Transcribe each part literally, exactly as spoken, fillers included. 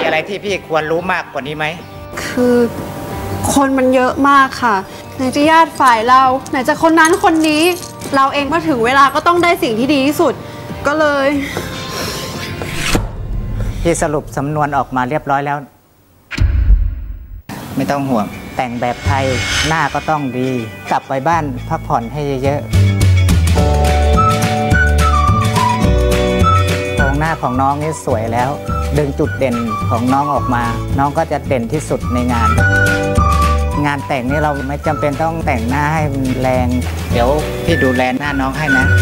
อะไรที่พี่ควรรู้มากกว่านี้ไหมคือคนมันเยอะมากค่ะไหนจะญาติฝ่ายเราไหนจะคนนั้นคนนี้เราเองพอถึงเวลาก็ต้องได้สิ่งที่ดีที่สุดก็เลยพี่สรุปสำนวนออกมาเรียบร้อยแล้วไม่ต้องห่วงแต่งแบบไทยหน้าก็ต้องดีกลับไปบ้านพักผ่อนให้เยอะๆโครงหน้าของน้องนี่สวยแล้วดึงจุดเด่นของน้องออกมาน้องก็จะเด่นที่สุดในงานงานแต่งนี่เราไม่จำเป็นต้องแต่งหน้าให้มันแรงเดี๋ยวพี่ดูแลหน้าน้องให้นะ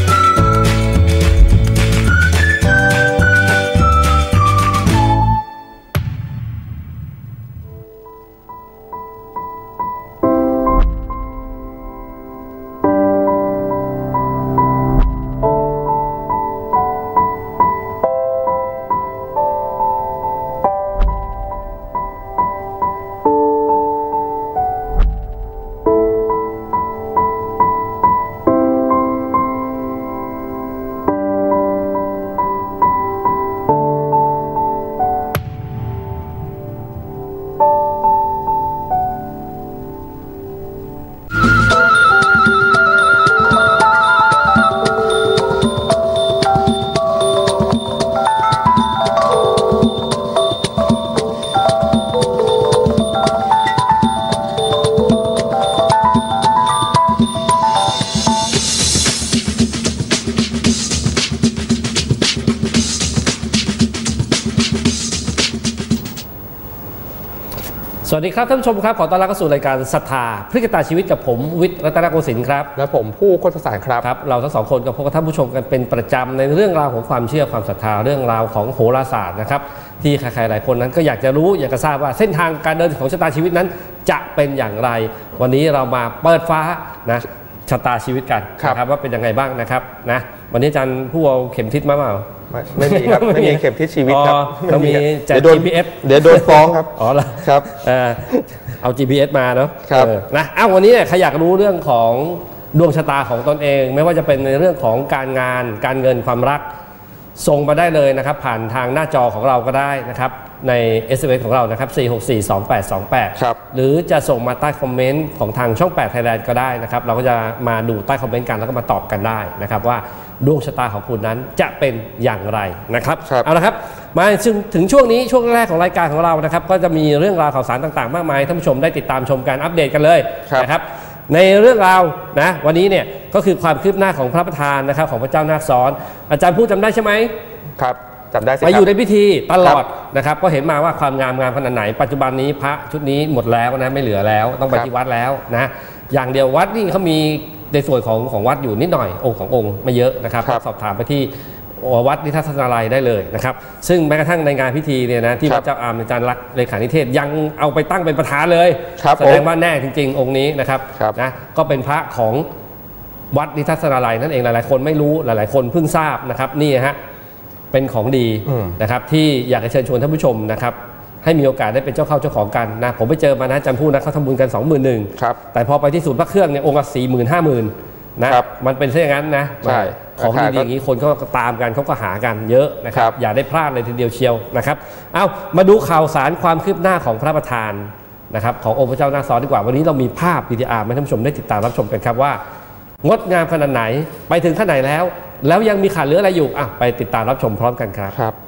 สวัสดีครับท่านผู้ชมครับขอต้อนรับเข้าสู่รายการศรัทธาพลิกชะตาชีวิตกับผมวิทย์รัตนโกสินทร์ครับและผมผู้โคตรสารครับครับเราทั้งสองคนกับพบกับท่านผู้ชมกันเป็นประจำในเรื่องราวของความเชื่อความศรัทธาเรื่องราวของโหราศาสตร์นะครับที่ใครๆหลายคนนั้นก็อยากจะรู้อยากจะทราบว่าเส้นทางการเดินของชะตาชีวิตนั้นจะเป็นอย่างไรวันนี้เรามาเปิดฟ้านะชะตาชีวิตกันนะครับว่าเป็นยังไงบ้างนะครับนะวันนี้อาจารย์ผู้เอาเข็มทิศมาเปล่าไม่มีครับไม่มีเข็มทิศชีวิตครับต้องมีแจก จี พี เอสเดี๋ยวโดนฟ้องครับอ๋อเหรอครับเอา จี พี เอส มาเนาะครับนะอ้าววันนี้เนี่ยใครอยากรู้เรื่องของดวงชะตาของตนเองไม่ว่าจะเป็นในเรื่องของการงานการเงินความรักส่งมาได้เลยนะครับผ่านทางหน้าจอของเราก็ได้นะครับใน เอส เอ็ม เอส ของเรานะครับสี่ หก สี่ สอง แปด สอง แปดครับหรือจะส่งมาใต้คอมเมนต์ของทางช่องแปด Thailand ก็ได้นะครับเราก็จะมาดูใต้คอมเมนต์กันแล้วก็มาตอบกันได้นะครับว่าดวงชะตาของคุณนั้นจะเป็นอย่างไรนะครับเอาละครับมาถึงช่วงนี้ช่วงแรกของรายการของเรานะครับก็จะมีเรื่องราวข่าวสารต่างๆมากมายท่านผู้ชมได้ติดตามชมการอัปเดตกันเลยนะครับในเรื่องราวนะวันนี้เนี่ยก็คือความคืบหน้าของพระประธานนะครับของพระเจ้านาคซ้อนอาจารย์พูดจำได้ใช่ไหมครับจำได้สิไปอยู่ในพิธีตลอดนะครับก็เห็นมาว่าความงามงามขนาดไหนปัจจุบันนี้พระชุดนี้หมดแล้วนะไม่เหลือแล้วต้องไปที่วัดแล้วนะอย่างเดียววัดนี่เขามีในส่วนของของวัดอยู่นิดหน่อยองค์ขององค์ไม่เยอะนะครับสอบถามไปที่วัดนิทัศนาลัยได้เลยนะครับซึ่งแม้กระทั่งในงานพิธีเนี่ยนะที่พระเจ้าอามอาจารย์ลักษณ์เลขานิเทศยังเอาไปตั้งเป็นประธานเลยแสดงว่าแน่จริงๆองค์นี้นะครับนะก็เป็นพระของวัดนิทัศนาลัยนั่นเองหลายๆคนไม่รู้หลายๆคนเพิ่งทราบนะครับนี่ฮะเป็นของดีนะครับที่อยากจะเชิญชวนท่านผู้ชมนะครับให้มีโอกาสได้เป็นเจ้าเข้าเจ้าของกันนะผมไปเจอมานะจำพูดนะเขาทำบุญกัน สองหมื่นหนึ่ง แต่พอไปที่ศูนย์พระเครื่องเนี่ยองค์ละ สี่หมื่น ห้าหมื่น นะมันเป็นเช่นนั้นนะของดีๆอย่างนี้คนเขาตามกันเขาก็หากันเยอะนะครับอย่าได้พลาดเลยทีเดียวเชียวนะครับเอามาดูข่าวสารความคืบหน้าของพระประธานนะครับขององค์พระเจ้านาคซ้อนดีกว่าวันนี้เรามีภาพ วี ดี อาร์ ให้ท่านผู้ชมได้ติดตามรับชมกันครับว่างดงามขนาดไหนไปถึงขั้นไหนแล้วแล้วยังมีขาดเหลืออะไรอยู่อ่ะไปติดตามรับชมพร้อมกันครับครับ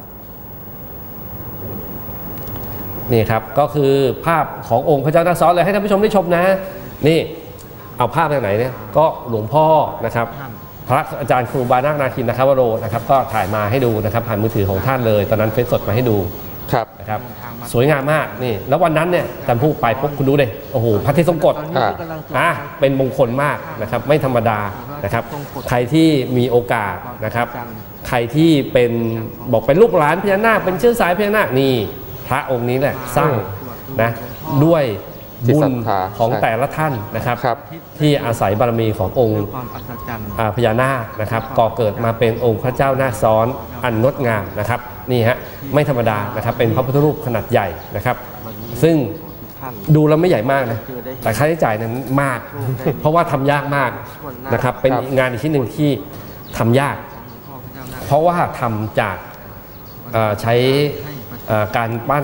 นี่ครับก็คือภาพขององค์พระเจ้านาคซ้อนเลยให้ท่านผู้ชมได้ชมนะนี่เอาภาพจากไหนเนี่ยก็หลวงพ่อนะครับพระอาจารย์ครูบานาคนาคินนะครับวโรนะครับก็ถ่ายมาให้ดูนะครับผ่านมือถือของท่านเลยตอนนั้นเฟซสดมาให้ดูครับนะครับสวยงามมากนี่แล้ววันนั้นเนี่ยจำผู้ไปปุ๊บคุณดูเลยโอ้โหพระอาทิตย์ทรงกฎอ่ะเป็นมงคลมากนะครับไม่ธรรมดานะครับใครที่มีโอกาสนะครับใครที่เป็นบอกเป็นลูกหลานพญานาคเป็นเชื้อสายพญานาคนี่พระองค์นี้แหละสร้างนะด้วยบุญของแต่ละท่านนะครับที่อาศัยบารมีขององค์พญานาคนะครับก่อเกิดมาเป็นองค์พระเจ้านาคซ้อนอันงดงามนะครับนี่ฮะไม่ธรรมดานะครับเป็นพระพุทธรูปขนาดใหญ่นะครับซึ่งดูแล้วไม่ใหญ่มากนะแต่ค่าใช้จ่ายนั้นมากเพราะว่าทำยากมากนะครับเป็นงานอีกชิ้นหนึ่งที่ทำยากเพราะว่าทำจากใช้การปั้น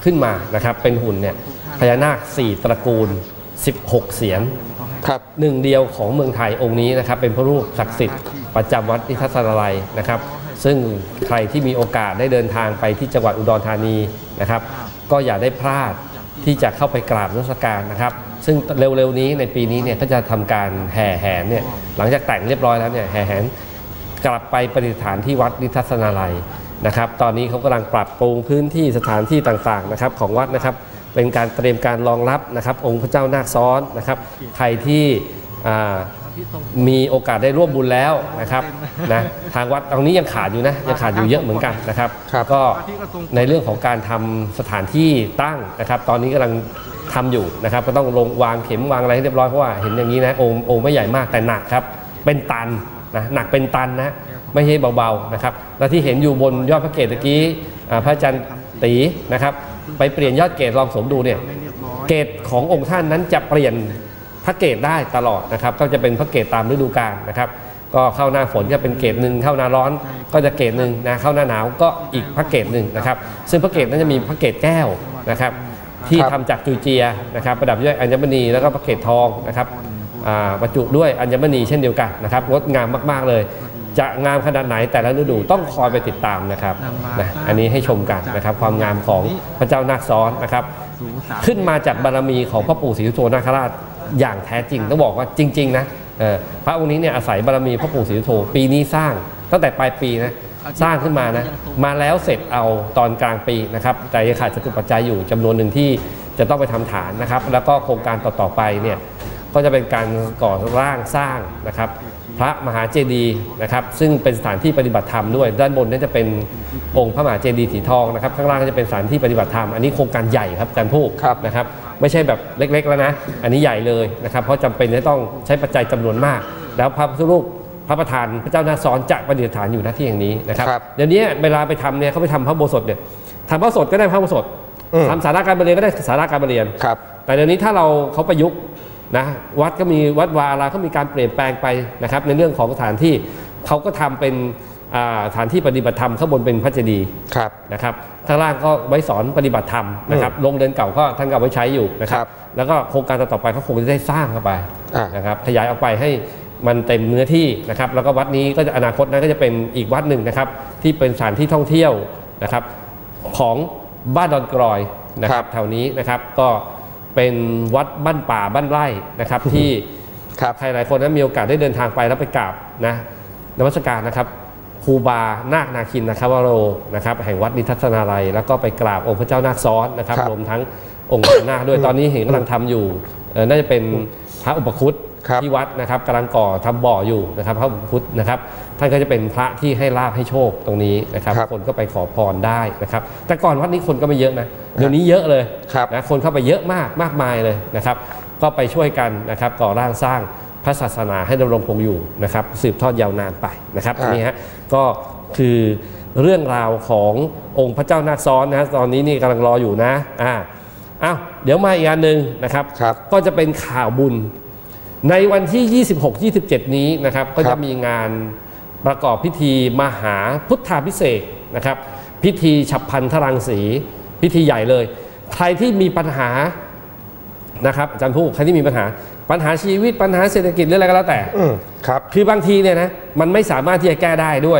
ขึ้นมานะครับเป็นหุ่นเนี่ยพญานาคสี่ตระกูลสิบหกเสียนครับหนึ่งเดียวของเมืองไทยองค์นี้นะครับเป็นพระรูปศักดิ์สิทธิ์ประจำวัดนิทัศนาลัยนะครับซึ่งใครที่มีโอกาสได้เดินทางไปที่จังหวัดอุดรธานีนะครับก็อย่าได้พลาดที่จะเข้าไปกราบนมัสการนะครับซึ่งเร็วๆนี้ในปีนี้เนี่ยก็จะทำการแห่แหนเนี่ยหลังจากแต่งเรียบร้อยแล้วเนี่ยแห่แหนกลับไปประดิษฐานที่วัดนิทัศนาลัยนะครับตอนนี้เขากำลังปรับปรุงพื้นที่สถานที่ต่างๆนะครับของวัดนะครับเป็นการเตรียมการรองรับนะครับองค์พระเจ้านาคซ้อนนะครับใครที่มีโอกาสได้ร่วมบุญแล้วนะครับนะทางวัดตรงนี้ยังขาดอยู่นะยังขาดอยู่เยอะเหมือนกันนะครับก็ในเรื่องของการทำสถานที่ตั้งนะครับตอนนี้กำลังทำอยู่นะครับก็ต้องลงวางเข็มวางอะไรให้เรียบร้อยเพราะว่าเห็นอย่างนี้นะองค์องค์ไม่ใหญ่มากแต่หนักครับเป็นตันนะหนักเป็นตันนะไม่ใช่เบาๆนะครับและที่เห็นอยู่บนยอดพระเกศตะกี้พระอาจารย์ตีนะครับไปเปลี่ยนยอดเกศลองสมดูเนี่ยเกศขององค์ท่านนั้นจะเปลี่ยนพระเกศได้ตลอดนะครับก็จะเป็นพระเกศตามฤดูกาลนะครับก็เข้าหน้าฝนก็เป็นเกศหนึ่งเข้าหน้าร้อนก็จะเกศหนึ่งนะเข้าหน้าหนาวก็อีกพระเกศหนึ่งนะครับซึ่งพระเกศนั้นจะมีพระเกศแก้วนะครับที่ทำจากจุยเจียนะครับประดับด้วยอัญมณีแล้วก็พระเกศทองนะครับบรรจุด้วยอัญมณีเช่นเดียวกันนะครับงดงามมากๆเลยจะงามขนาดไหนแต่ละฤดูต้องคอยไปติดตามนะครับนะอันนี้ให้ชมกันนะครับความงามของพระเจ้านาคซ้อนนะครับขึ้นมาจากบารมีของพระปู่ศรีสุโธนาคราชอย่างแท้จริงต้องบอกว่าจริงๆนะพระองค์นี้เนี่ยอาศัยบารมีพระปู่ศรีสุโธปีนี้สร้างตั้งแต่ปลายปีนะสร้างขึ้นมานะมาแล้วเสร็จเอาตอนกลางปีนะครับแต่ยังขาดจตุปัจจัยอยู่จำนวนหนึ่งที่จะต้องไปทำฐานนะครับแล้วก็โครงการต่อๆไปเนี่ยก็จะเป็นการก่อร่างสร้างนะครับพระมหาเจดีย์นะครับซึ่งเป็นสถานที่ปฏิบัติธรรมด้วยด้านบนนี่จะเป็นองค์พระมหาเจดีย์สีทองนะครับข้างล่างก็จะเป็นสถานที่ปฏิบัติธรรมอันนี้โครงการใหญ่ครับอาจารย์ผู้นะครับไม่ใช่แบบเล็กๆแล้วนะอันนี้ใหญ่เลยนะครับเพราะจำเป็นจะต้องใช้ปัจจัยจำนวนมากแล้วพระพุทธรูปพระประธานพระเจ้านาคซ้อนจะประดิษฐานอยู่ณที่แห่งนี้นะครับเดี๋ยวนี้เวลาไปทำเนี่ยเขาไปทำพระโบสถเนี่ยทำพระโบสถก็ได้พระโบสถทำศาลาการประเรียนก็ได้ศาลาการประเรียนแต่เดี๋ยวนี้ถ้าเราเขาประยุกต์นะวัดก็มีวัดวาอารามก็มีการเปลี่ยนแปลงไปนะครับในเรื่องของสถานที่เขาก็ทำเป็นสถานที่ปฏิบัติธรรมข้างบนเป็นพระเจดีย์นะครับข้างล่างก็ไว้สอนปฏิบัติธรรมนะครับโรงเรือนเก่าก็ท่านก็ไว้ใช้อยู่นะครับแล้วก็โครงการต่อไปเขาคงจะได้สร้างเข้าไปนะครับขยายออกไปให้มันเต็มเนื้อที่นะครับแล้วก็วัดนี้ก็จะอนาคตนั้นก็จะเป็นอีกวัดหนึ่งนะครับที่เป็นสถานที่ท่องเที่ยวนะครับของบ้านดอนกรอยนะครับแถวนี้นะครับก็เป็นวัดบ้านป่าบ้านไร่นะครับที่ใครหลายคนนั้นมีโอกาสได้เดินทางไปแล้วไปกราบนะนมัสการนะครับครูบานาคนาคินนะครับวโรนะครับแห่งวัดนิทัศนาลัยแล้วก็ไปกราบองค์พระเจ้านาคซ้อนนะครับรวมทั้งองค์พระนาคด้วยตอนนี้เห็นกำลังทำอยู่น่าจะเป็นพระอุปคุตที่วัดนะครับกำลังก่อทำบ่ออยู่นะครับพระอุปคุตนะครับท่านก็จะเป็นพระที่ให้ลาภให้โชคตรงนี้นะครับคนก็ไปขอพรได้นะครับแต่ก่อนวัดนี้คนก็ไม่เยอะนะเดี๋ยวนี้เยอะเลยนะคนเข้าไปเยอะมากมากมายเลยนะครับก็ไปช่วยกันนะครับก่อร่างสร้างพระศาสนาให้ดำรงคงอยู่นะครับสืบทอดยาวนานไปนะครับอันนี้ฮะก็คือเรื่องราวขององค์พระเจ้านาคซ้อนนะตอนนี้นี่กำลังรออยู่นะอ่าอ้าวเดี๋ยวมาอีกอันหนึ่งนะครับก็จะเป็นข่าวบุญในวันที่ ยี่สิบหก ยี่สิบเจ็ด นี้นะครับก็จะมีงานประกอบพิธีมหาพุทธาภิเษกนะครับพิธีฉับพลันทรังสีพิธีใหญ่เลยใครที่มีปัญหานะครับอาจารย์ผู้ใครที่มีปัญหาปัญหาชีวิตปัญหาเศรษฐกิจหรืออะไรก็แล้วแต่ครับคือบางทีเนี่ยนะมันไม่สามารถที่จะแก้ได้ด้วย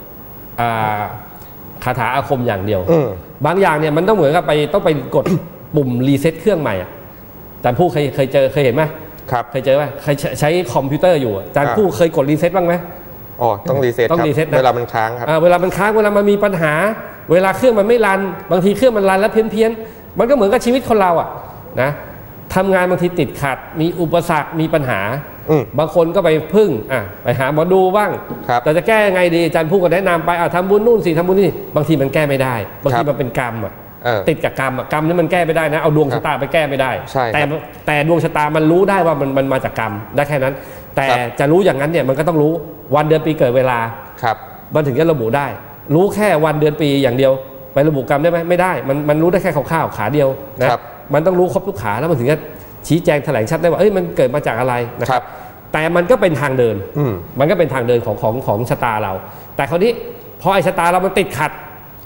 คาถาอาคมอย่างเดียวบางอย่างเนี่ยมันต้องเหมือนกับไปต้องไปกดปุ่มรีเซ็ตเครื่องใหม่อาจารย์ผู้เคยเคยเจอเคยเห็นไหมครับเคยเจอไหมเคยใช้คอมพิวเตอร์อยู่อาจารย์ผู้เคยกดรีเซ็ตบ้างไหมอ๋อต้องรีเซ็ตต้องรีเซ็ตนะเวลามันค้างครับเวลามันค้างเวลามันมีปัญหาเวลาเครื่องมันไม่รันบางทีเครื่องมันรันแล้วเพี้ยนเพี้ยนมันก็เหมือนกับชีวิตคนเราอ่ะนะทำงานบางทีติดขัดมีอุปสรรคมีปัญหาบางคนก็ไปพึ่งอ่ะไปหาหมอดูบ้างแต่จะแก้ยังไงดีอาจารย์ผู้ก็แนะนำไปอ่ะทำบุญนู่นสิทำบุญนี่บางทีมันแก้ไม่ได้บางทีมันเป็นกรรมอ่ะติดกับกรรมกรรมนี่มันแก้ไม่ได้นะเอาดวงชะตาไปแก้ไม่ได้แต่แต่ดวงชะตามันรู้ได้ว่ามันมันมาจากกรรมได้แค่นั้นแต่จะรู้อย่างนั้นเนี่ยมันก็ต้องรู้วันเดือนปีเกิดเวลามันถึงจะระบุได้รู้แค่วันเดือนปีอย่างเดียวไประบุกรรมได้ไหมไม่ได้มันมันรู้ได้แค่คร่าวๆขาเดียวนะมันต้องรู้ครบทุกขาแล้วมันถึงจะชี้แจงแถลงชัดได้ว่าเอ้ยมันเกิดมาจากอะไรนะครับแต่มันก็เป็นทางเดินมันก็เป็นทางเดินของของของชะตาเราแต่คราวนี้พอไอ้ชะตาเรามันติดขัด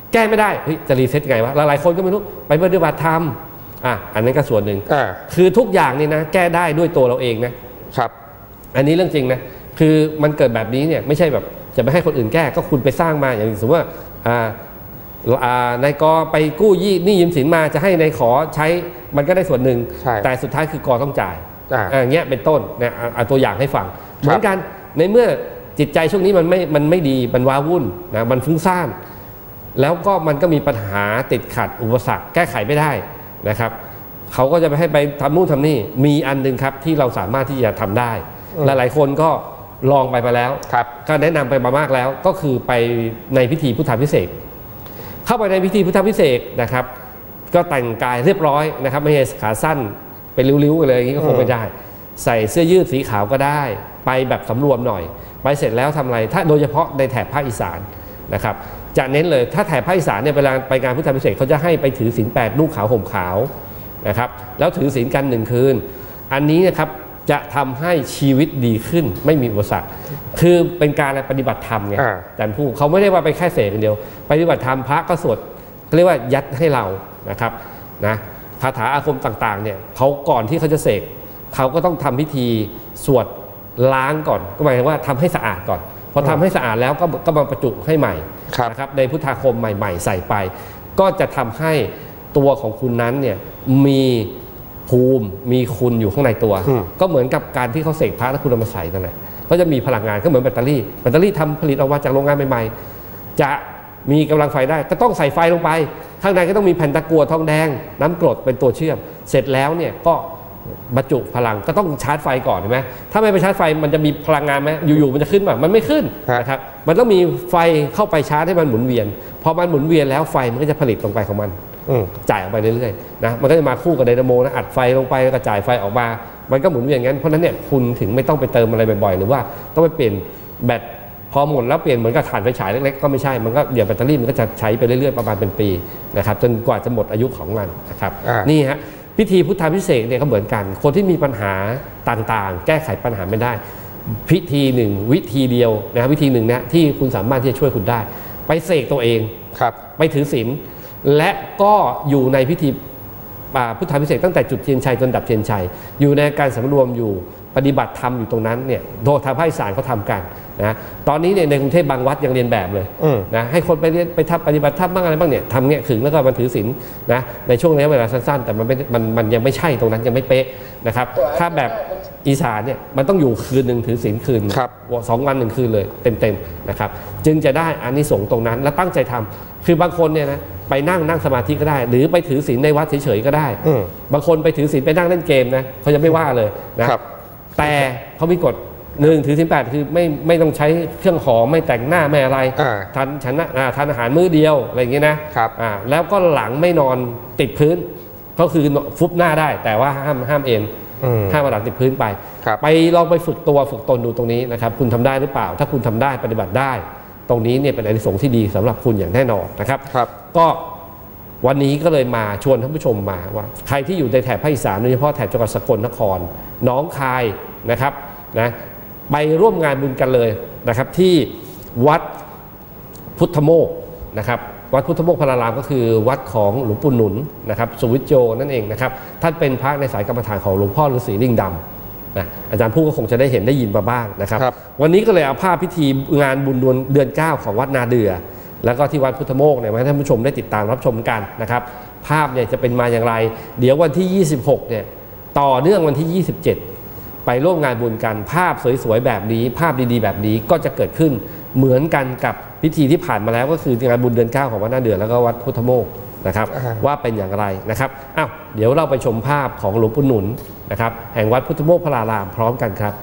แก้ไม่ได้เฮ้ยจะรีเซ็ตไงวะหลายๆคนก็ไม่รู้ไปปฏิบัติธรรมอ่ะอันนั้นก็ส่วนหนึ่งคือทุกอย่างนี่นะแก้ได้ด้วยตัวเราเองนะครับอันนี้เรื่องจริงนะคือมันเกิดแบบนี้เนี่ยไม่ใช่แบบจะไม่ให้คนอื่นแก้ก็คุณไปสร้างมาอย่างสมมติว่าอ่านายกไปกู้ยี่หนี้ยืมสินมาจะให้นายขอใช้มันก็ได้ส่วนหนึ่งแต่สุดท้ายคือกอต้องจ่ายอย่างเงี้ยเป็นต้นเนี่ยเอาตัวอย่างให้ฟังเหมือนกันในเมื่อจิตใจช่วงนี้มันไม่มันไม่ดีมันว้าวุ่นนะมันฟุ้งซ่านแล้วก็มันก็มีปัญหาติดขัดอุปสรรคแก้ไขไม่ได้นะครับเขาก็จะไปให้ไปทำนู่นทำนี่มีอันนึงครับที่เราสามารถที่จะทำได้หลายๆคนก็ลองไปมาแล้วก็แนะนำไปมามากแล้วก็คือไปในพิธีพุทธาภิเษกเข้าไปในพิธีพุทธาภิเษกนะครับก็แต่งกายเรียบร้อยนะครับไม่ใช่ขาสั้นเป็นริ้วๆเลยอย่างนี้ก็คงไม่ได้ใส่เสื้อยืดสีขาวก็ได้ไปแบบสำรวมหน่อยไปเสร็จแล้วทำอะไรถ้าโดยเฉพาะในแถบภาคอีสานนะครับจะเน้นเลยถ้าแถบภาคอีสานเนี่ยเวลาไปงานพุทธาภิเษกเขาจะให้ไปถือศีลแปดนุ่งขาวห่มขาวนะครับแล้วถือศีลกันหนึ่งคืนอันนี้นะครับจะทำให้ชีวิตดีขึ้นไม่มีอุปสรรคคือเป็นการปฏิบัติธรรมไงอาจารย์พูดเขาไม่ได้ว่าไปแค่เสกอย่างเดียวปฏิบัติธรรมพระก็สวดเรียกว่ายัดให้เรานะครับนะคาถาอาคมต่างๆเนี่ยเขาก่อนที่เขาจะเสกเขาก็ต้องทำพิธีสวดล้างก่อนก็หมายถึงว่าทำให้สะอาดก่อนพอทำให้สะอาดแล้วก็ก็มาประจุให้ใหม่นะครับในพุทธาคมใหม่ๆใส่ไปก็จะทำให้ตัวของคุณนั้นเนี่ยมีภูมิมีคุณอยู่ข้างในตัวก็เหมือนกับการที่เขาเสกพระแล้วคุณเอามาใส่นั่นแหละก็จะมีพลังงานก็เหมือนแบตเตอรี่แบตเตอรี่ทำผลิตออกมาจากโรงงานใหม่ๆจะมีกำลังไฟได้ก็ต้องใส่ไฟลงไปข้างในก็ต้องมีแผ่นตะกั่วทองแดงน้ำกรดเป็นตัวเชื่อมเสร็จแล้วเนี่ยก็บรรจุพลังก็ต้องชาร์จไฟก่อนใช่ไหมถ้าไม่ไปชาร์จไฟมันจะมีพลังงานไหมอยู่ๆมันจะขึ้นแบบมันไม่ขึ้นนะครับมันต้องมีไฟเข้าไปชาร์จให้มันหมุนเวียนพอมันหมุนเวียนแล้วไฟมันก็จะผลิตลงไปของมันจ่ายออกไปเรื่อยๆนะมันก็จะมาคู่กับไดนาโมนะอัดไฟลงไปแล้วก็จ่ายไฟออกมามันก็หมุนเวียนงั้นเพราะนั้นเนี่ยคุณถึงไม่ต้องไปเติมอะไรบ่อยๆหรือว่าต้องไปเปลี่ยนแบตพอหมดแล้วเปลี่ยนเหมือนกับถ่านไฟฉายเล็กๆก็ไม่ใช่มันก็เดี๋ยวแบตเตอรี่มันก็จะใช้ไปเรื่อยๆประมาณเป็นปีนะครับจนกว่าจะหมดอายุของมันนะครับนี่ฮะพิธีพุทธาภิเษกเนี่ยก็เหมือนกันคนที่มีปัญหาต่างๆแก้ไขปัญหาไม่ได้พิธีหนึ่งวิธีเดียวนะครับวิธีหนึ่งนะที่คุณสามารถที่จะช่วยคุณได้ไปเสกตัวเองไปถือศีลและก็อยู่ในพิธีพุทธาภิเษกตั้งแต่จุดเทียนชัยจนดับเทียนชัยอยู่ในการสำรวมอยู่ปฏิบัติธรรมอยู่ตรงนั้นเนี่ยโดยทางภาคอีสานเขาทำกันนะตอนนี้เนี่ยในกรุงเทพบางวัดยังเรียนแบบเลยนะให้คนไปเรียนไปทำปฏิบัติธรรมบ้างอะไรบ้างเนี่ยทำเนี่ยขึงแล้วก็มันถือศีลนะในช่วงระยะเวลาสั้นๆแต่มันไม่มันมันยังไม่ใช่ตรงนั้นยังไม่เป๊ะนะครับถ้าแบบอีสานเนี่ยมันต้องอยู่คืนหนึ่งถือศีลคืนสองวันหนึ่งคืนเลยเต็มๆนะครับจึงจะได้อานิสงส์ตรงนั้นและตั้งใจทำคือบางคนเนี่ยนะไปนั่งนั่งสมาธิก็ได้หรือไปถือศีลในวัดเฉยๆก็ได้บางคนไปถือศีลไปนั่งเล่นเกมนะเขาจะไม่ว่าเลยนะแต่เขามีกฎหนึ่งถือศีลแปดคือไม่ไม่ต้องใช้เครื่องหอมไม่แต่งหน้าไม่อะไรทานฉันทานอาหารมื้อเดียวอะไรอย่างเงี้ยนะแล้วก็หลังไม่นอนติดพื้นก็คือฟุบหน้าได้แต่ว่าห้ามห้ามเอ็นห้ามหลังติดพื้นไปไปลองไปฝึกตัวฝึกตนดูตรงนี้นะครับคุณทำได้หรือเปล่าถ้าคุณทำได้ปฏิบัติได้ตรงนี้เนี่ยเป็นอานิสงส์ที่ดีสำหรับคุณอย่างแน่นอนนะครับก็วันนี้ก็เลยมาชวนท่านผู้ชมมาว่าใครที่อยู่ในแถบภาคอีสานโดยเฉพาะแถบจังหวัดสกลนครหนองคายนะครับนะไปร่วมงานบุญกันเลยนะครับที่วัดพุทธโมกข์นะครับวัดพุทธโมกข์พระรามก็คือวัดของหลวงปู่หนุนนะครับสุวิทโจนั่นเองนะครับท่านเป็นพระในสายกรรมฐานของหลวงพ่อฤาษีลิงดำนะอาจารย์ผู้ก็คงจะได้เห็นได้ยินมาบ้างนะครับวันนี้ก็เลยเอาภาพพิธีงานบุญเดือนเก้าของวัดนาเดือแล้วก็ที่วัดพุทธโมกข์เนี่ยมาให้ท่านผู้ชมได้ติดตามรับชมกันนะครับภาพเนี่ยจะเป็นมาอย่างไรเดี๋ยววันที่ยี่สิบหกเนี่ยต่อเนื่องวันที่ยี่สิบเจ็ดไปร่วมงานบุญกันภาพสวยๆแบบนี้ภาพดีๆแบบนี้ก็จะเกิดขึ้นเหมือนกันกับพิธีที่ผ่านมาแล้วก็คืองานบุญเดือนเก้าของวัดนาเดือแล้วก็วัดพุทธโมกข์นะครับว่าเป็นอย่างไรนะครับอ้าวเดี๋ยวเราไปชมภาพของหลวงปู่หนุนนะครับแห่งวัดพุทธโมกข์พระรามพร้อมกันครับ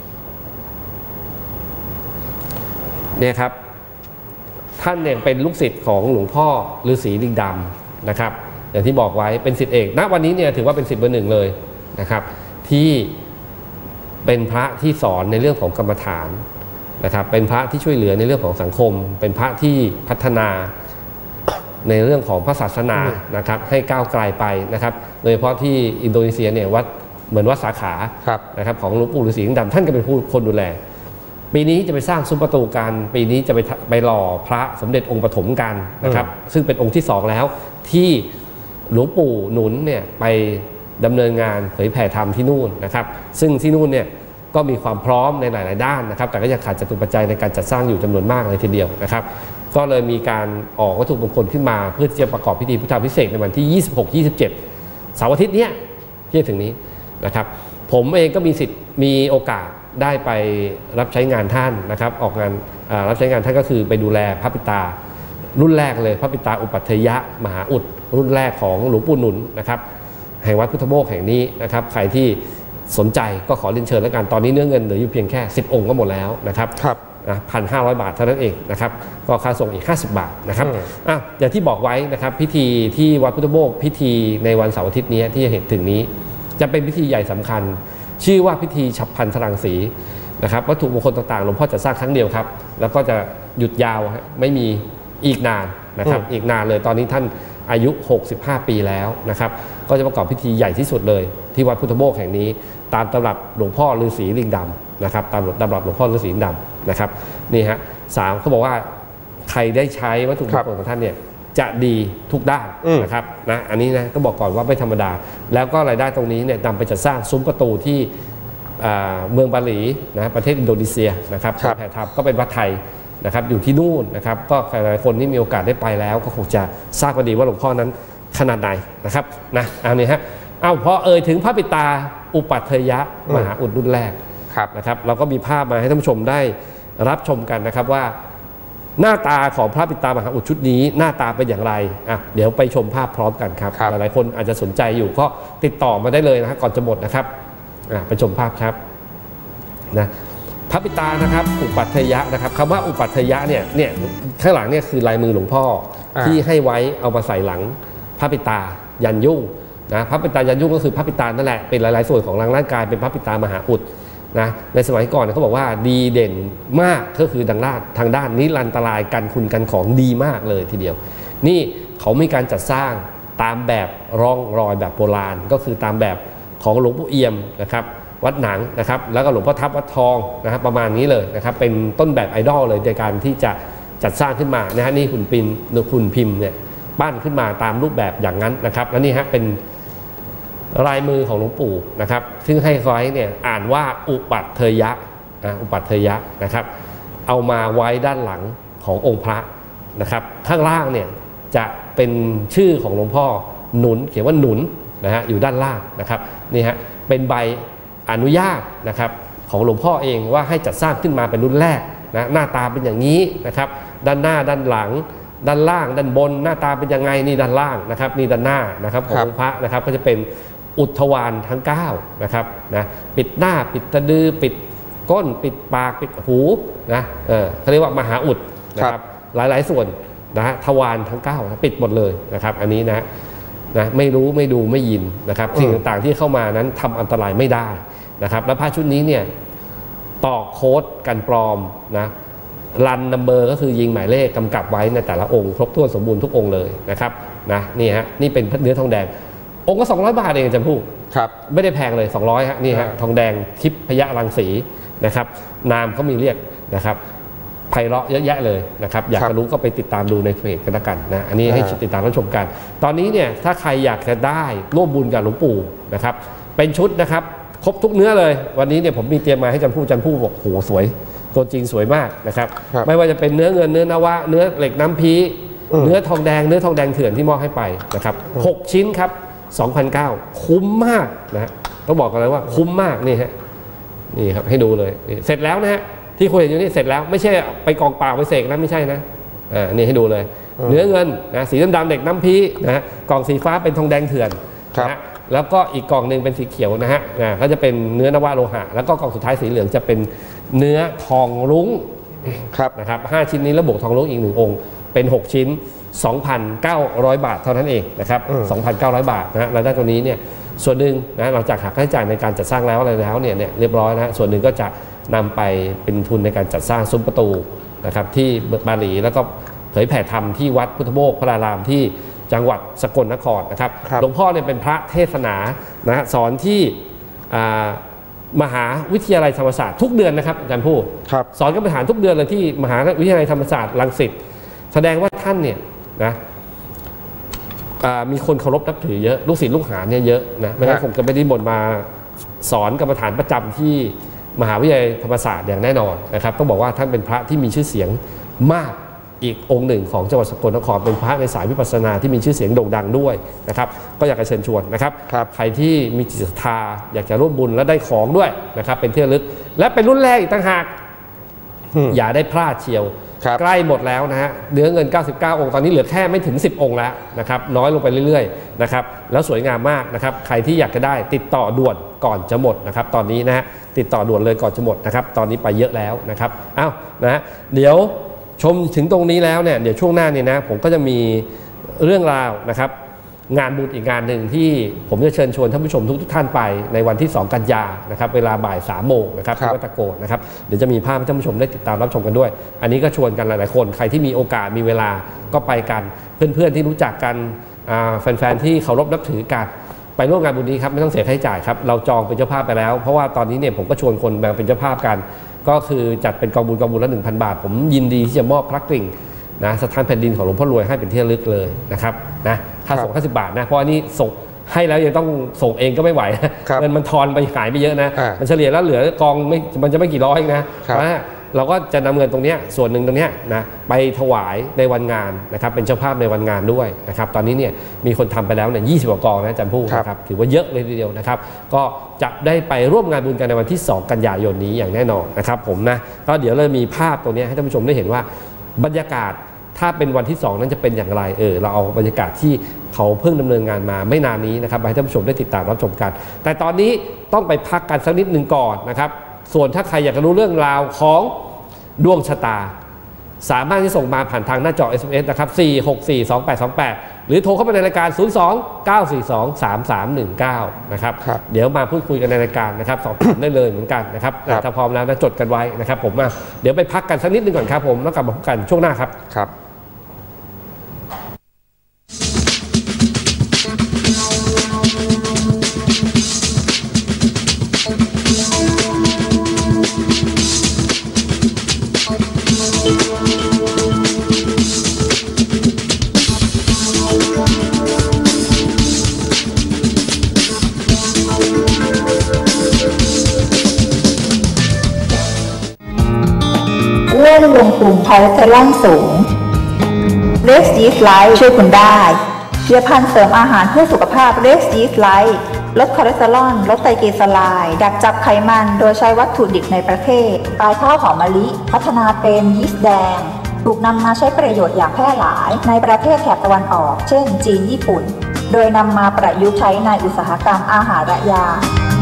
เนี่ยครับท่านเนี่ยเป็นลูกศิษย์ของหลวงพ่อฤาษีลิงดำนะครับอย่างที่บอกไว้เป็นศิษย์เอกณวันนี้เนี่ยถือว่าเป็นศิษย์เบอร์หนึ่งเลยนะครับที่เป็นพระที่สอนในเรื่องของกรรมฐานนะครับเป็นพระที่ช่วยเหลือในเรื่องของสังคมเป็นพระที่พัฒนาในเรื่องของพระศาสนานะครับให้ก้าวไกลไปนะครับโดยเฉพาะที่อินโดนีเซียเนี่ยวัดเหมือนวัดสาขานะครับของหลวงปู่ฤาษีลิงดำท่านก็เป็นผู้คนดูแลปีนี้จะไปสร้างซุ้มประตูกันปีนี้จะไปไปหล่อพระสมเด็จองค์ปฐมกันนะครับซึ่งเป็นองค์ที่สองแล้วที่หลวงปู่หนุนเนี่ยไปดำเนินงานเผยแผ่ธรรมที่นู่นนะครับซึ่งที่นู่นเนี่ยก็มีความพร้อมในหลายๆด้านนะครับแต่ก็ยังขาดจตุปัจจัยในการจัดสร้างอยู่จำนวนมากเลยทีเดียวนะครับก็เลยมีการออกวัตถุมงคลขึ้นมาเพื่อจะประกอบพิธีพุทธาภิเษกในวันที่ ยี่สิบหก ยี่สิบเจ็ด เสาร์อาทิตย์เนี้ยที่จะถึงนี้นะครับผมเองก็มีสิทธิ์มีโอกาสได้ไปรับใช้งานท่านนะครับออกงานรับใช้งานท่านก็คือไปดูแลพระปิตารุ่นแรกเลยพระปิตาอุปัฏฐยะมหาอุดรุ่นแรกของหลวงปู่หนุนนะครับแห่งวัดพุทธโมกข์แห่งนี้นะครับใครที่สนใจก็ขอเรียนเชิญแล้วกันตอนนี้เนื้อเงินเหลืออยู่เพียงแค่สิบองค์ก็หมดแล้วนะครับครับนะพันห้าร้อยบาทเท่านั้นเองนะครับก็ค่าส่งอีกห้าสิบบาทนะครับอ่ะอย่างที่บอกไว้นะครับพิธีที่วัดพุทธโมกข์พิธีในวันเสาร์อาทิตย์นี้ที่จะเห็นถึงนี้จะเป็นพิธีใหญ่สำคัญชื่อว่าพิธีฉับพลันสรังสีนะครับวัตถุมงคลต่างๆหลวงพ่อจะสร้างครั้งเดียวครับแล้วก็จะหยุดยาวไม่มีอีกนานนะครับอีกนานเลยตอนนี้ท่านอายุหกสิบห้าปีแล้วนะครับก็จะประกอบพิธีใหญ่ที่สุดเลยที่วัดพุทธโมกข์แห่งนี้ตามตำรับหลวงพ่อฤาษีลิงดำนะครับตามตำรับหลวงพ่อฤาษีลิงดำนะครับนี่ฮะสามเขาบอกว่าใครได้ใช้วัตถุมงคลของท่านเนี่ยจะดีทุกด้านนะครับนะอันนี้นะต้องบอกก่อนว่าไม่ธรรมดาแล้วก็รายได้ตรงนี้เนี่ยนำไปจัดสร้างซุ้มประตูที่เมืองบาหลีนะประเทศอินโดนีเซียนะครับแผ่ธรรมก็เป็นวัดไทยนะครับอยู่ที่นู่นนะครับก็หลายคนที่มีโอกาสได้ไปแล้วก็คงจะทราบกันดีว่าหลวงพ่อนั้นขนาดไหนนะครับนะเอานี้ฮะเอาพอเอ่ยถึงพระปิตาอุปัฏฐยะมหาอุดรุ่นแรกนะครับเราก็มีภาพมาให้ท่านผู้ชมได้รับชมกันนะครับว่าหน้าตาของพระปิตามหาอุดชุดนี้หน้าตาเป็นอย่างไรอ่ะเดี๋ยวไปชมภาพพร้อมกันครับหลายๆคนอาจจะสนใจอยู่ก็ติดต่อมาได้เลยนะครับก่อนจะหมดนะครับอ่ะไปชมภาพครับนะพระปิตานะครับอุปัฏฐยะนะครับคำว่าอุปัฏฐยะเนี่ยเนี่ยข้างหลังเนี่ยคือลายมือหลวงพ่อที่ให้ไว้เอามาใส่หลังพระปิตายันยุ่งนะพระปิตายันยุ่งก็คือพระปิตานั่นแหละเป็นหลายๆส่วนของร่างกายเป็นพระปิตามหาอุดนะในสมัยก่อนเขาบอกว่าดีเด่นมากก็คือดังด้านทางด้านนิรันตรายกันคุณกันของดีมากเลยทีเดียวนี่เขามีการจัดสร้างตามแบบร่องรอยแบบโบราณก็คือตามแบบของหลวงปู่เอี่ยมนะครับวัดหนังนะครับแล้วก็หลวงพ่อทับวัดทองนะครับประมาณนี้เลยนะครับเป็นต้นแบบไอดอลเลยในการที่จะจัดสร้างขึ้นมานะฮะนี่หุ่นปินหุ่นพิมพ์เนี่ยปั้นขึ้นมาตามรูปแบบอย่างนั้นนะครับและนี่ฮะเป็นลายมือของหลวงปู่นะครับซึ่งให้คอยเนี่ยอ่านว่าอุปัฏฐยะนะอุปัฏฐยะนะครับเอามาไว้ด้านหลังขององค์พระนะครับข้างล่างเนี่ยจะเป็นชื่อของหลวงพ่อหนุนเขียนว่าหนุนนะฮะอยู่ด้านล่างนะครับนี่ฮะเป็นใบอนุญาตนะครับของหลวงพ่อเองว่าให้จัดสร้างขึ้นมาเป็นรุ่นแรกนะหน้าตาเป็นอย่างนี้นะครับด้านหน้าด้านหลังด้านล่างด้านบนหน้าตาเป็นยังไงนี่ด้านล่างนะครับนี่ด้านหน้านะครับขององค์พระนะครับก็จะเป็นอุทธวารทั้งเก้านะครับนะปิดหน้าปิดตะดือปิดก้นปิดปากปิดหูนะเออเขาเรียกว่ามหาอุดนะครับหลายๆส่วนนะฮะทวารทั้งเก้าปิดหมดเลยนะครับอันนี้นะนะไม่รู้ไม่ดูไม่ยินนะครับสิ่งต่างๆที่เข้ามานั้นทำอันตรายไม่ได้นะครับแล้วผ้าชุดนี้เนี่ยต่อโค้ดกันปลอมนะรันนัมเบอร์ก็คือยิงหมายเลขกำกับไว้ในแต่ละองค์ครบถ้วนสมบูรณ์ทุกองค์เลยนะครับนะนี่ฮะนี่เป็นเนื้อทองแดงองค์ก็สองร้อยบาทเองจำพูดครับไม่ได้แพงเลยสองร้อยฮะนี่ฮะทองแดงทิพยรังสีนะครับนามเขามีเรียกนะครับไพเราะเยอะแยะเลยนะครับอยากจะรู้ก็ไปติดตามดูในเพจกันละกันนะอันนี้ให้ติดตามรับชมกันตอนนี้เนี่ยถ้าใครอยากจะได้ร่วมบุญกับหลวงปู่นะครับเป็นชุดนะครับครบทุกเนื้อเลยวันนี้เนี่ยผมมีเตรียมมาให้จันผู้จันผู้บอกโหสวยตัวจริงสวยมากนะครับไม่ว่าจะเป็นเนื้อเงินเนื้อนวะเนื้อเหล็กน้ำพีเนื้อทองแดงเนื้อทองแดงเถื่อนที่มอบให้ไปนะครับหกชิ้นครับ สองพันเก้าร้อย คุ้มมากนะต้องบอกกันเลยว่าคุ้มมากนี่ฮะนี่ครับให้ดูเลยเสร็จแล้วนะฮะที่คุยอยู่นี่เสร็จแล้วไม่ใช่ไปกองเปล่าไปเสกนะไม่ใช่นะอ่านี่ให้ดูเลยเนื้อเงินนะสีดำๆเด็กน้ำพีนะกล่องสีฟ้าเป็นทองแดงเถื่อนนะแล้วก็อีกกล่องหนึ่งเป็นสีเขียวนะฮะนะก็จะเป็นเนื้อนวะโลหะแล้วก็กล่องสุดท้ายสีเหลืองจะเป็นเนื้อทองรุ้งครับนะครับห้าชิ้นนี้แล้วบวกทองรุ้งอีกหนึ่งองค์เป็นหกชิ้น สองพันเก้าร้อย บาทเท่านั้นเองนะครับ สองพันเก้าร้อย บาทนะรายได้ตัวนี้เนี่ยส่วนหนึ่งนะหลังจากหักค่าใช้จ่ายในการจัดสร้างแล้วอะไรแล้วเนี่ยเรียบร้อยนะส่วนหนึ่งก็จะนำไปเป็นทุนในการจัดสร้างซุ้มประตูนะครับที่บาหลีแล้วก็เผยแผ่ธรรมที่วัดพุทธโมกข์พระรารามที่จังหวัดสกลนครนะครับหลวงพ่อเนี่ยเป็นพระเทศนานะสอนที่มหาวิทยาลัยธรรมศาสตร์ทุกเดือนนะครับอาจารย์พูดครับสอนกรรมฐานทุกเดือนเลยที่มหาวิทยาลัยธรรมศาสตร์รังสิตแสดงว่าท่านเนี่ยนะมีคนเคารพนับถือเยอะลูกศิษย์ลูกหาเนี่ยเยอะนะไม่งั้นผมจะไม่ได้บ่นมาสอนกรรมฐานประจำที่มหาวิทยาลัยธรรมศาสตร์อย่างแน่นอนนะครับต้องบอกว่าท่านเป็นพระที่มีชื่อเสียงมากอีกองค์หนึ่งของจังหวัดสกลนครเป็นพระในสายวิปัสสนาที่มีชื่อเสียงโด่งดังด้วยนะครับก็อยากจะเชิญชวนนะครับใครที่มีจิตศรัทธาอยากจะร่วมบุญและได้ของด้วยนะครับเป็นที่ระลึกและเป็นรุ่นแรกอีกต่างหากอย่าได้พลาดเชียวใกล้หมดแล้วนะฮะเนื้อเงินเก้าสิบเก้าองค์ตอนนี้เหลือแค่ไม่ถึงสิบองค์แล้วนะครับน้อยลงไปเรื่อยๆนะครับแล้วสวยงามมากนะครับใครที่อยากจะได้ติดต่อด่วนก่อนจะหมดนะครับตอนนี้นะฮะติดต่อด่วนเลยก่อนจะหมดนะครับตอนนี้ไปเยอะแล้วนะครับอ้าวนะฮะเดี๋ยวชมถึงตรงนี้แล้วเนี่ยเดี๋ยวช่วงหน้าเนี่ยนะผมก็จะมีเรื่องราวนะครับงานบุญอีกงานหนึ่งที่ผมจะเชิญชวนท่านผู้ชมทุกทุกท่านไปในวันที่สองกันยานะครับเวลาบ่ายสามโมงนะครับที่วัดตะโกนะครับเดี๋ยวจะมีภาพให้ท่านผู้ชมได้ติดตามรับชมกันด้วยอันนี้ก็ชวนกันหลายๆคนใครที่มีโอกาสมีเวลาก็ไปกันเพื่อนๆที่รู้จักกันแฟนๆที่เคารพนับถือกันไปร่วมงานบุญนี้ครับไม่ต้องเสียค่าใช้จ่ายครับเราจองเป็นเจ้าภาพไปแล้วเพราะว่าตอนนี้เนี่ยผมก็ชวนคนมาเป็นเจ้าภาพกันก็คือจัดเป็นกองบุญกองบุญละ หนึ่งพัน บาทผมยินดีที่จะมอบพระกริ่งนะสถานแผ่นดินของหลวงพ่อรวยให้เป็นที่ระลึกเลยนะครับนะค่าส่งห้าสิบบาทนะเพราะอันนี้ส่งให้แล้วยังต้องส่งเองก็ไม่ไหวเงินมันทอนไปหายไปเยอะนะมันเฉลี่ยแล้วเหลือกองไม่มันจะไม่กี่ร้อยนะนะเราก็จะนำเงินตรงนี้ส่วนหนึ่งตรงนี้นะไปถวายในวันงานนะครับเป็นเจ้าภาพในวันงานด้วยนะครับตอนนี้เนี่ยมีคนทำไปแล้วเนี่ยยี่สิบกว่ากองนะอาจารย์ผู้นะครับถือว่าเยอะเลยทีเดียวนะครับก็จะได้ไปร่วมงานบุญกันในวันที่สองกันยายนนี้อย่างแน่นอนนะครับผมนะก็เดี๋ยวเรามีภาพตรงนี้ให้ท่านผู้ชมได้เห็นว่าบรรยากาศถ้าเป็นวันที่สองนั้นจะเป็นอย่างไรเออเราเอาบรรยากาศที่เขาเพิ่งดำเนินงานมาไม่นานนี้นะครับให้ท่านผู้ชมได้ติดตามรับชมกันแต่ตอนนี้ต้องไปพักกันสักนิดหนึ่งก่อนนะครับส่วนถ้าใครอยากจะรู้เรื่องราวของดวงชะตาสามารถที่ส่งมาผ่านทางหน้าจอ เอส เอ็ม เอส นะครับสี่ หก สี่ สอง แปด สอง แปดหรือโทรเข้ามาในรายการศูนย์ สอง เก้า สี่ สอง สาม สาม หนึ่ง เก้านะครับเดี๋ยวมาพูดคุยกันในรายการนะครับสอบถามได้เลยเหมือนกันนะครับถ้าพร้อมแล้วนะจดกันไว้นะครับผมมาเดี๋ยวไปพักกันสักนิดนึงก่อนครับผมแล้วกลับมาพบกันช่วงหน้าครับครับเล่นลงกลุ่มคอเลสเตอรอลสูงเรสยีสไลท์ช่วยคุณได้ผลิตภัณฑ์เสริมอาหารเพื่อสุขภาพเรสยีสไลท์ลดคอเลสเตอรอลลดไตรกลีเซอไรด์ดักจับไขมันโดยใช้วัตถุดิบในประเทศปลายข้าวหอมมะลิพัฒนาเป็นยีสต์แดงถูกนำมาใช้ประโยชน์อย่างแพร่หลายในประเทศแถบตะวันออกเช่นจีนญี่ปุ่นโดยนำมาประยุกต์ใช้ในอุตสาหกรรมอาหารและยา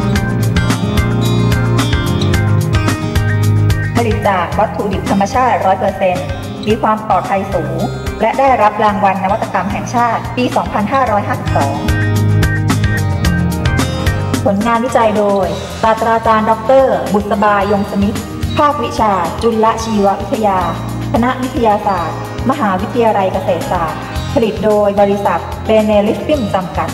ผลิตจากวัตถุดิบธรรมชาติ ร้อยเปอร์เซ็นต์ มีความปลอดภัยสูงและได้รับรางวัลนวัตกรรมแห่งชาติปี สองพันห้าร้อยห้าสิบสอง ผลงานวิจัยโดยศาสตราจารย์ดร.บุษบายงสมิทธิ์ภาควิชาจุลชีววิทยาคณะวิทยาศาสตร์มหาวิทยาลัยเกษตรศาสตร์ผลิตโดยบริษัทเบเนลิสฟิมจำกัด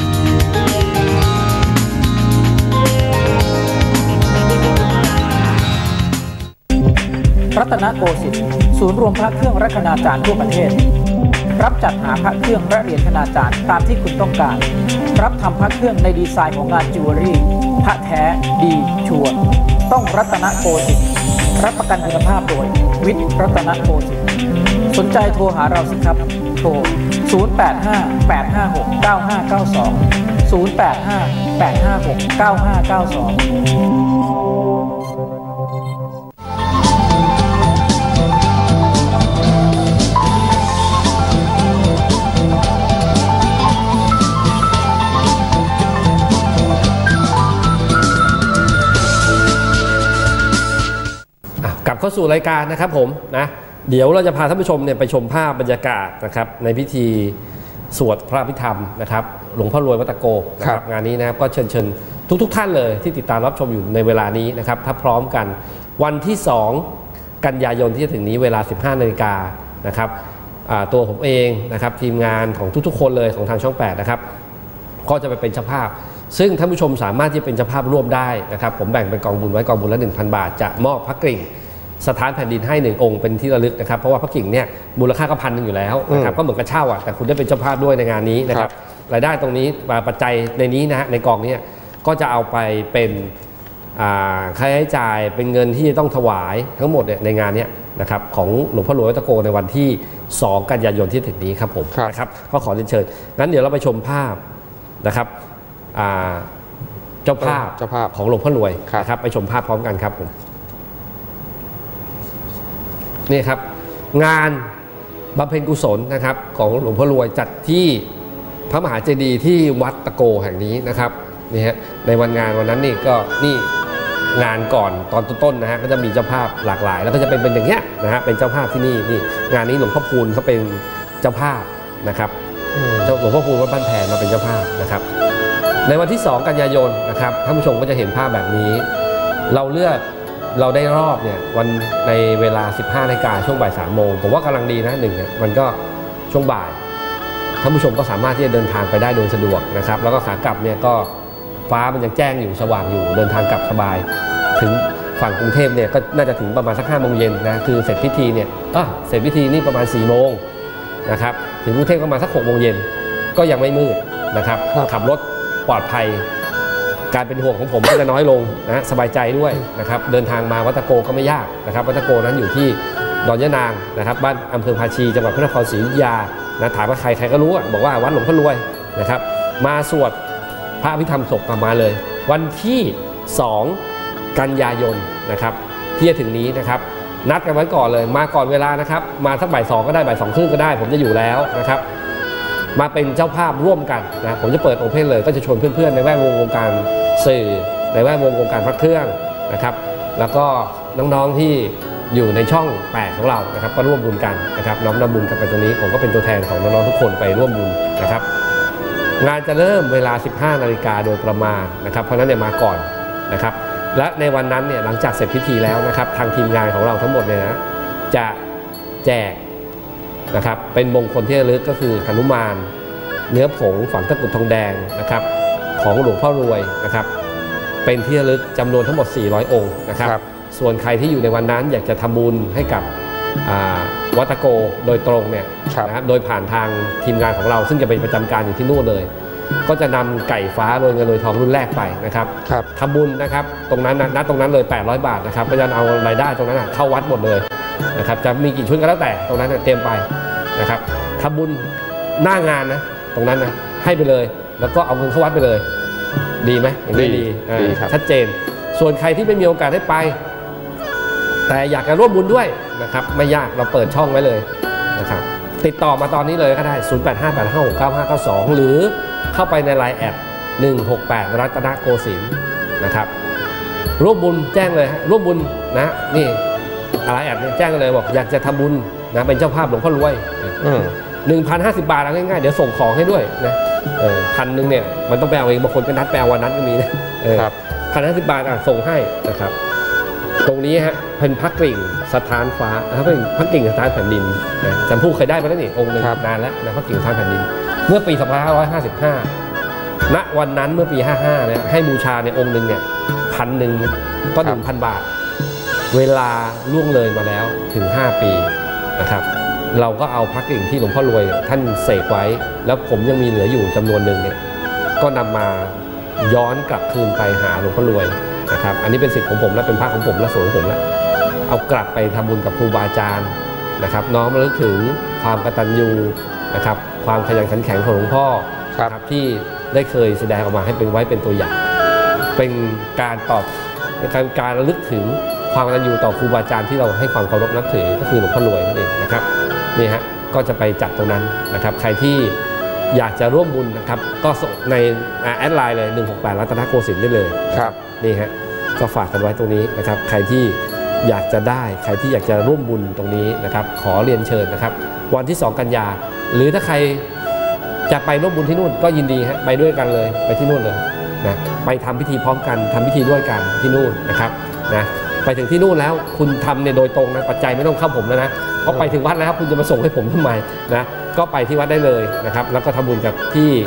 รัตนโกสินทร์ศูนย์รวมพระเครื่องและคณาจารย์ทั่วประเทศรับจัดหาพระเครื่องและเหรียญคณาจารย์ตามที่คุณต้องการรับทำพระเครื่องในดีไซน์ของงานจิวเวลรี่พระแท้ดีชัวร์ต้องรัตนโกสินทร์รับประกันคุณภาพโดยวิทย์รัตนโกสินทร์สนใจโทรหาเราสิครับโทรศูนย์ แปด ห้า แปด ห้า หก เก้า ห้า เก้า สอง ศูนย์ แปด ห้า แปด ห้า หก เก้า ห้า เก้า สองกลับเข้าสู่รายการนะครับผมนะเดี๋ยวเราจะพาท่านผู้ชมเนี่ยไปชมภาพบรรยากาศนะครับในพิธีสวดพระอภิธรรมนะครับหลวงพ่อรวยวัดตะโกนะครับงานนี้นะครับก็เชิญเชิญทุกๆ ท่านเลยที่ติดตามรับชมอยู่ในเวลานี้นะครับถ้าพร้อมกันวันที่สองกันยายนที่จะถึงนี้เวลา สิบห้านาฬิกานะครับตัวผมเองนะครับทีมงานของทุกๆคนเลยของทางช่องแปดนะครับก็จะไปเป็นเจ้าภาพซึ่งท่านผู้ชมสามารถที่จะเป็นเจ้าภาพร่วมได้นะครับผมแบ่งเป็นกองบุญไว้กองบุญละ หนึ่งพัน บาทจะมอบพระกริ่งสถานแผ่นดินให้หนึ่งองค์เป็นที่ระลึกนะครับเพราะว่าพระกริ่งเนี่ยมูลค่าก็พันหนึ่งอยู่แล้วนะครับก็เหมือนกับเช่าอ่ะแต่คุณได้เป็นเจ้าภาพด้วยในงานนี้นะครับรายได้ตรงนี้ปัจจัยในนี้นะฮะในกองนี้ก็จะเอาไปเป็นค่าใช้จ่ายเป็นเงินที่จะต้องถวายทั้งหมดในงานนี้นะครับของหลวงพ่อรวยวัดตะโกในวันที่สองกันยายนที่ถึงนี้ครับผมนะครับก็ขอเรียนเชิญงั้นเดี๋ยวเราไปชมภาพนะครับเจ้าภาพเจ้าภาพของหลวงพ่อรวยนะครับไปชมภาพพร้อมกันครับผมนี่ครับงานบำเพ็ญกุศลนะครับของหลวงพ่อรวยจัดที่พระมหาเจดีย์ที่วัดตะโกแห่งนี้นะครับนี่ฮะในวันงานวันนั้นนี่ก็นี่งานก่อนตอนต้นๆนะฮะก็จะมีเจ้าภาพหลากหลายแล้วก็จะเป็นเป็นอย่างเงี้ยนะฮะเป็นเจ้าภาพที่นี่นี่งานนี้หลวงพ่อพูนเขาเป็นเจ้าภาพนะครับหลวงพ่อพูนวัดบ้านแพนมาเป็นเจ้าภาพนะครับในวันที่สองกันยายนนะครับท่านผู้ชมก็จะเห็นภาพแบบนี้เราเลือกเราได้รอบเนี่ยวันในเวลาสิบห้านาฬิกาช่วงบ่ายสามโมงผมว่ากำลังดีนะหนึ่งมันก็ช่วงบ่ายท่านผู้ชมก็สามารถที่จะเดินทางไปได้โดยสะดวกนะครับแล้วก็ขากลับเนี่ยก็ฟ้ามันยังแจ้งอยู่สว่างอยู่เดินทางกลับสบายถึงฝั่งกรุงเทพเนี่ยก็น่าจะถึงประมาณสักห้าโมงเย็นนะคือเสร็จพิธีเนี่ยอ่ะเสร็จพิธีนี่ประมาณสี่โมงนะครับถึงกรุงเทพประมาณสักหกโมงเย็นก็ยังไม่มืดนะครับขับรถปลอดภัยการเป็นห่วงของผมก็จะน้อยลงนะสบายใจด้วยนะครับเดินทางมาวัดตะโกก็ไม่ยากนะครับวัดตะโกนั้นอยู่ที่ดอนยะนางนะครับบ้านอำเภอภาชีจังหวัดพระนครศรีอยุธยานะถามว่าใครใครก็รู้บอกว่าวัดหลวงพ่อรวยนะครับมาสวดพระอภิธรรมศพมาเลย วันที่สองกันยายนนะครับที่จะถึงนี้นะครับนัดกันไว้ก่อนเลยมาก่อนเวลานะครับมาสักบ่ายสองก็ได้บ่ายสองครึ่งก็ได้ผมจะอยู่แล้วนะครับมาเป็นเจ้าภาพร่วมกันนะผมจะเปิดโอเพ่นเลยก็จะชวนเพื่อนๆในแวดวงวงการสื่อในแวดวงวงการพระเครื่องนะครับแล้วก็น้องๆที่อยู่ในช่องแปดของเรานะครับก็ร่วมบุญกันนะครับน้อมนำบุญกันไปตรงนี้ผมก็เป็นตัวแทนของน้องๆทุกคนไปร่วมบุญนะครับงานจะเริ่มเวลาสิบห้านาฬิกาโดยประมาณนะครับเพราะนั้นเนี่ยมาก่อนนะครับและในวันนั้นเนี่ยหลังจากเสร็จพิธีแล้วนะครับทางทีมงานของเราทั้งหมดเนี่ยนะจะแจกนะครับเป็นมงคลที่ระลึกก็คือหนุมานเนื้อผงฝังตะกรุดทองแดงนะครับของหลวงพ่อรวยนะครับเป็นที่ระลึกจำนวนทั้งหมดสี่ร้อยองค์นะครับส่วนใครที่อยู่ในวันนั้นอยากจะทำบุญให้กับวัดตะโกโดยตรงเนี่ยนะครับโดยผ่านทางทีมงานของเราซึ่งจะไปประจำการอยู่ที่นู่นเลยก็จะนำไก่ฟ้าโรยเงินโรยทองรุ่นแรกไปนะครับทำบุญนะครับตรงนั้นนะตรงนั้นเลยแปดร้อยบาทนะครับก็จะเอารายได้ตรงนั้นเข้าวัดหมดเลยนะครับจะมีกี่ชุดก็แล้วแต่ตรงนั้นเตรียมไปนะครับทำบุญหน้างานนะตรงนั้นนะให้ไปเลยแล้วก็เอาเงินเข้าวัดไปเลยดีไหมอย่างนี้ดีชัดเจนส่วนใครที่ไม่มีโอกาสได้ไปแต่อยากจะร่วมบุญด้วยนะครับไม่ยากเราเปิดช่องไว้เลยนะครับติดต่อมาตอนนี้เลยก็ได้ศูนย์ แปด ห้า แปด ห้า หก เก้า ห้า เก้า สองหรือเข้าไปใน ไลน์ แอดหนึ่งหกแปดรัตนโกสินทร์นะครับร่วมบุญแจ้งเลยร่วมบุญนะนี่อะไรแอดแจ้งเลยบอกอยากจะทำบุญนะเป็นเจ้าภาพหลวงพ่อรวยหนึ่งพันห้าสิบบาทเอาง่ายๆเดี๋ยวส่งของให้ด้วยนะพันหนึ่งเนี่ยมันต้องไปเอาเองบางคนก็นัดไปเอาวันนั้นก็มีนะพันห้าสิบบาทอ่ะส่งให้นะครับตรงนี้ฮะเป็นพระกริ่งสถานฟ้านะครับเป็นพระกริ่งสถานแผ่นดินนะจำพูดเคยได้มาแล้วนี่องค์หนึ่งนานแล้วนะพระกริ่งสถานแผ่นดินเมื่อปีสองพันห้าร้อยห้าสิบห้าณวันนั้นเมื่อปีห้าห้าเนี่ยให้บูชาในองค์หนึ่งเนี่ยพันหนึ่งก็หนึ่งพันบาทเวลาล่วงเลยมาแล้วถึงห้าปีนะครับเราก็เอาพระกริ่งที่หลวงพ่อรวยท่านเสกไว้แล้วผมยังมีเหลืออยู่จำนวนหนึ่งเนี่ยก็นำมาย้อนกลับคืนไปหาหลวงพ่อรวยนะครับอันนี้เป็นสิทธิ์ของผมและเป็นพระของผมและส่วนของผมแล้วเอากลับไปทำบุญกับครูบาอาจารย์นะครับน้อมระลึกถึงความกตัญญูนะครับความขยันขันแข็งของหลวงพ่อครับที่ได้เคยแสดงออกมาให้เป็นไว้เป็นตัวอย่างเป็นการตอบการการระลึกถึงความกตัญญูต่อครูบาอาจารย์ที่เราให้ความเคารพนับถือก็คือหลวงพ่อรวยนั่นเองนะครับนี่ฮะก็จะไปจัดตรงนั้นนะครับใครที่อยากจะร่วมบุญนะครับก็ในแอดไลน์เลยหนึ่งหกแปดรัตนโกสินทร์ได้เลยครับนี่ฮะก็ฝากกันไว้ตรงนี้นะครับใครที่อยากจะได้ใครที่อยากจะร่วมบุญตรงนี้นะครับขอเรียนเชิญนะครับวันที่สองกันยาหรือถ้าใครจะไปร่วมบุญที่นู่นก็ยินดีฮะไปด้วยกันเลยไปที่นู่นเลยนะไปทำพิธีพร้อมกันทำพิธีด้วยกันที่นู่นนะครับนะไปถึงที่นู่นแล้วคุณทำเนี่ยโดยตรงนะปัจจัยไม่ต้องเข้าผมแล้วนะเพราะไปถึงวัดแล้วคุณจะมาส่งให้ผมทำไมนะก็ไปที่วัดได้เลยนะครับแล้วก็ทำบุญกับที่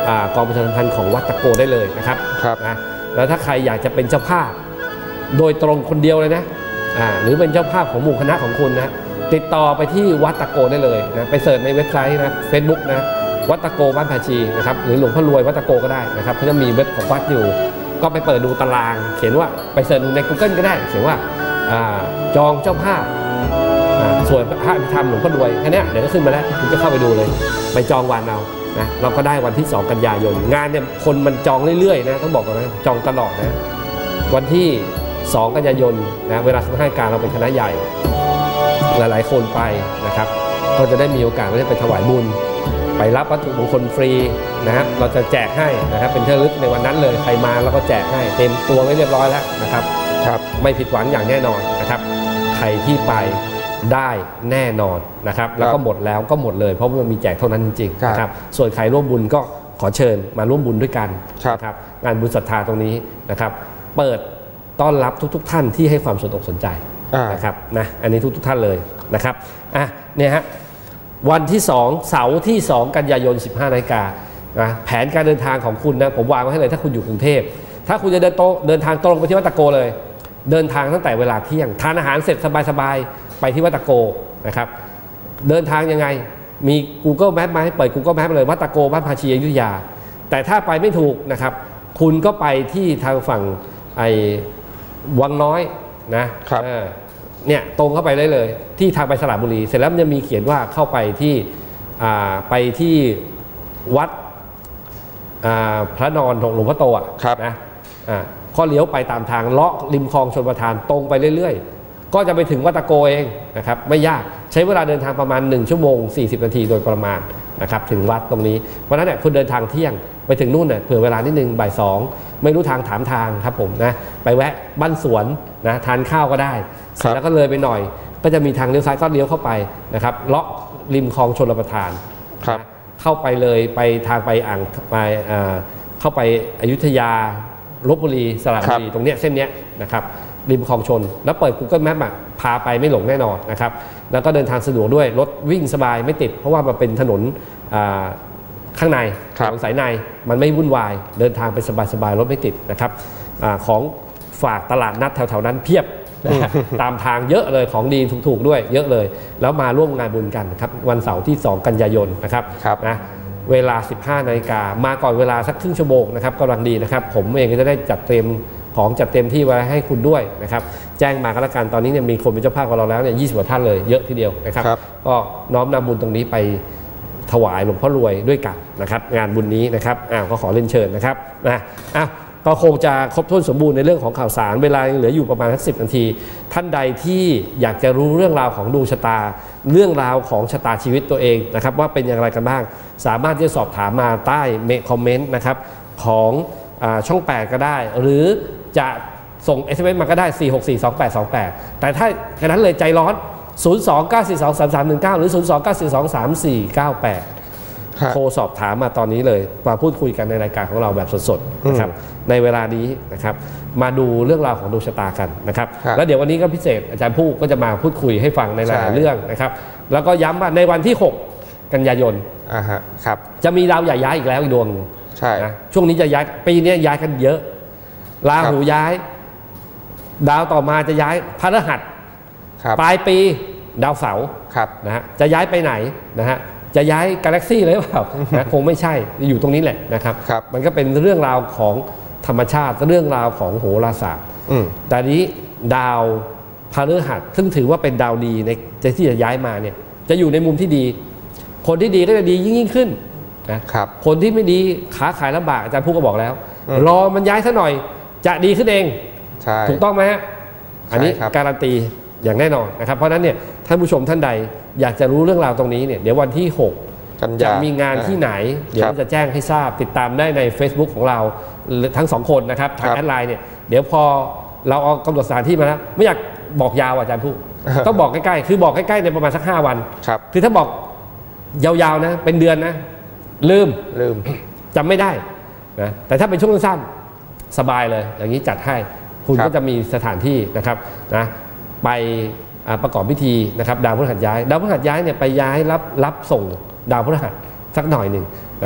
กองประชาสัมพันธ์ของวัดตะโกได้เลยนะครับครับนะแล้วถ้าใครอยากจะเป็นเจ้าภาพโดยตรงคนเดียวเลยนะอ่าหรือเป็นเจ้าภาพของหมู่คณะของคุณนะติดต่อไปที่วัดตะโกได้เลยนะไปเสิร์ชในเว็บไซต์นะเฟซบุ๊กนะวัดตะโกบ้านภาชีนะครับหรือหลวงพ่อรวยวัดตะโกก็ได้นะครับเขาจะมีเว็บของวัดอยู่ก็ไปเปิดดูตารางเขียนว่าไปเสิร์ชใน Google ก็ได้เขียนว่าจองเจ้าภาพส่วนพระอภิธรรมหลวงพ่อรวยแค่นี้เดี๋ยวก็ขึ้นมาแล้วคุณก็เข้าไปดูเลยไปจองวันเอานะเราก็ได้วันที่สองกันยายนงานเนี่ยคนมันจองเรื่อยๆนะต้องบอกก่อนนะจองตลอดนะวันที่สองกันยายนนะเวลาสิบห้านาฬิกาเราเป็นคณะใหญ่หลายๆคนไปนะครับก็จะได้มีโอกาสได้ไปถวายบุญไปรับวัตถุมงคลฟรีนะครับเราจะแจกให้นะครับเป็นที่ระลึกในวันนั้นเลยใครมาแล้วก็แจกให้เต็มตัวไว้เรียบร้อยแล้วนะครับครับไม่ผิดหวังอย่างแน่นอนนะครับใครที่ไปได้แน่นอนนะครับแล้วก็หมดแล้วก็หมดเลยเพราะมันมีแจกเท่านั้นจริงๆนะครับส่วนใครร่วมบุญก็ขอเชิญมาร่วมบุญด้วยกันนะครับงานบุญศรัทธาตรงนี้นะครับเปิดต้อนรับทุกๆท่านที่ให้ความสนอกสนใจนะครับนะอันนี้ทุกๆท่านเลยนะครับอ่ะเนี่ยฮะวันที่สองเสาร์ที่สองกันยายนสิบห้านาฬิกานะแผนการเดินทางของคุณนะผมวางไว้ให้เลยถ้าคุณอยู่กรุงเทพถ้าคุณจะเดินโตเดินทางตรงไปที่วัดตะโกเลยเดินทางตั้งแต่เวลาเที่ยงทานอาหารเสร็จสบายๆไปที่วัดตะโกนะครับเดินทางยังไงมี Google Map มาให้เปิด Google Map เลยวัดตะโกบ้านภาชีอยุธยาแต่ถ้าไปไม่ถูกนะครับคุณก็ไปที่ทางฝั่งไอ้วังน้อยนะครับเนี่ยตรงเข้าไปได้เลยที่ทางไปสระบุรีเสร็จแล้วมันจะมีเขียนว่าเข้าไปที่ไปที่วัดพระนอนหลวงพ่อโตอ่ะนะข้อเลี้ยวไปตามทางเลาะริมคลองชลประทานตรงไปเรื่อยๆก็จะไปถึงวัดตะโกเองนะครับไม่ยากใช้เวลาเดินทางประมาณหนึ่งชั่วโมงสี่สิบนาทีโดยประมาณนะครับถึงวัดตรงนี้เพราะฉะนั้นเนี่ยคุณเดินทางเที่ยงไปถึงนู่นเนี่ยเผื่อเวลานิดนึงบ่ายสองไม่รู้ทางถามทางครับผมนะไปแวะบ้านสวนนะทานข้าวก็ได้เสร็จแล้วก็เลยไปหน่อยก็จะมีทางเลี้ยวซ้ายก็เลี้ยวเข้าไปนะครับเลาะริมคลองชลประทานเข้าไปเลยไปทางไปอ่างไปเข้าไปอยุธยาลพบุรีสระบุรีตรงเนี้ยเส้นเนี้ยนะครับริมคลองชนแล้วเปิด Google Map พาไปไม่หลงแน่นอนนะครับแล้วก็เดินทางสะดวกด้วยรถวิ่งสบายไม่ติดเพราะว่ามันเป็นถนนข้างในถนนสายในมันไม่วุ่นวายเดินทางไปสบายๆรถไม่ติดนะครับอของฝากตลาดนัดแถวๆนั้นเพียบตามทางเยอะเลยของดีถูกๆด้วยเยอะเลยแล้วมาร่วมงานบุญกันครับวันเสาร์ที่สองกันยายนนะครับนะเวลาสิบห้านาฬิกามาก่อนเวลาสักครึ่งชั่วโมงนะครับกำลังดีนะครับผมเองก็จะได้จัดเตรียมของจัดเต็มที่ไว้ให้คุณด้วยนะครับแจ้งมาก็แล้วกันตอนนี้เนี่ยมีคนเป็นเจ้าภาพของเราแล้วเนี่ยยี่สิบกว่าท่านเลยเยอะทีเดียวนะครับก็น้อมนำบุญตรงนี้ไปถวายหลวงพ่อรวยด้วยกันนะครับงานบุญนี้นะครับอ้าวก็ขอเรียนเชิญนะครับนะอ้าวก็คงจะครบถ้วนสมบูรณ์ในเรื่องของข่าวสารเวลายังเหลืออยู่ประมาณสักสิบนาทีท่านใดที่อยากจะรู้เรื่องราวของดวงชะตาเรื่องราวของชะตาชีวิตตัวเองนะครับว่าเป็นอย่างไรกันบ้างสามารถที่จะสอบถามมาใต้คอมเมนต์นะครับของช่องแปดก็ได้หรือจะส่ง เอส เอ็ม เอส มาก็ได้ สี่ หก สี่ สอง แปด สอง แปด แต่ถ้าแค่นั้นเลยใจร้อน ศูนย์ สอง เก้า สี่ สอง สาม สาม หนึ่ง เก้า หรือ ศูนย์ สอง เก้า สี่ สอง สาม สี่ เก้า แปด โทรสอบถามมาตอนนี้เลยมาพูดคุยกันในรายการของเราแบบสดๆนะครับในเวลานี้นะครับมาดูเรื่องราวของดวงชะตากันนะครับแล้วเดี๋ยววันนี้ก็พิเศษอาจารย์ผู้ก็จะมาพูดคุยให้ฟังในหลายๆเรื่องนะครับแล้วก็ย้ำว่าในวันที่หกกันยายนจะมีดาวใหญ่ย้ายอีกแล้วอีกดวงนะช่วงนี้จะย้ายปีนี้ย้ายกันเยอะราหูย้ายดาวต่อมาจะย้ายพฤหัสปลายปีดาวเสาร์นะฮะจะย้ายไปไหนนะฮะจะย้ายกาแล็กซี่เลยหรือเปล่านะคงไม่ใช่อยู่ตรงนี้แหละนะครับมันก็เป็นเรื่องราวของธรรมชาติเรื่องราวของโหราศาสตร์แต่นี้ดาวพฤหัสซึ่งถือว่าเป็นดาวดีในที่จะย้ายมาเนี่ยจะอยู่ในมุมที่ดีคนที่ดีก็จะดียิ่งยิ่งขึ้นนะคนที่ไม่ดีค้าขายลำบากอาจารย์ผู้ก็บอกแล้วรอมันย้ายซะหน่อยจะดีขึ้นเองถูกต้องไหมฮะอันนี้การันตีอย่างแน่นอนนะครับเพราะนั้นเนี่ยท่านผู้ชมท่านใดอยากจะรู้เรื่องราวตรงนี้เนี่ยเดี๋ยววันที่หกจะมีงานที่ไหนเดี๋ยวจะแจ้งให้ทราบติดตามได้ใน Facebook ของเราทั้งสองคนนะครับทางแอดไลน์เนี่ยเดี๋ยวพอเราเอากำหนดสถานที่มาแล้วไม่อยากบอกยาวอาจารย์ผู้ต้องบอกใกล้ๆคือบอกใกล้ๆในประมาณสักห้าวันคือถ้าบอกยาวๆนะเป็นเดือนนะลืมลืมจำไม่ได้นะแต่ถ้าเป็นช่วงสั้นสบายเลยอย่างนี้จัดให้คุณก็จะมีสถานที่นะครับนะไปประกอบพิธีนะครับดาวพฤหัสย้ายดาวพฤหัสย้ายเนี่ยไปย้ายรับรับส่งดาวพฤหัสสักหน่อยหนึ่งนะฮะ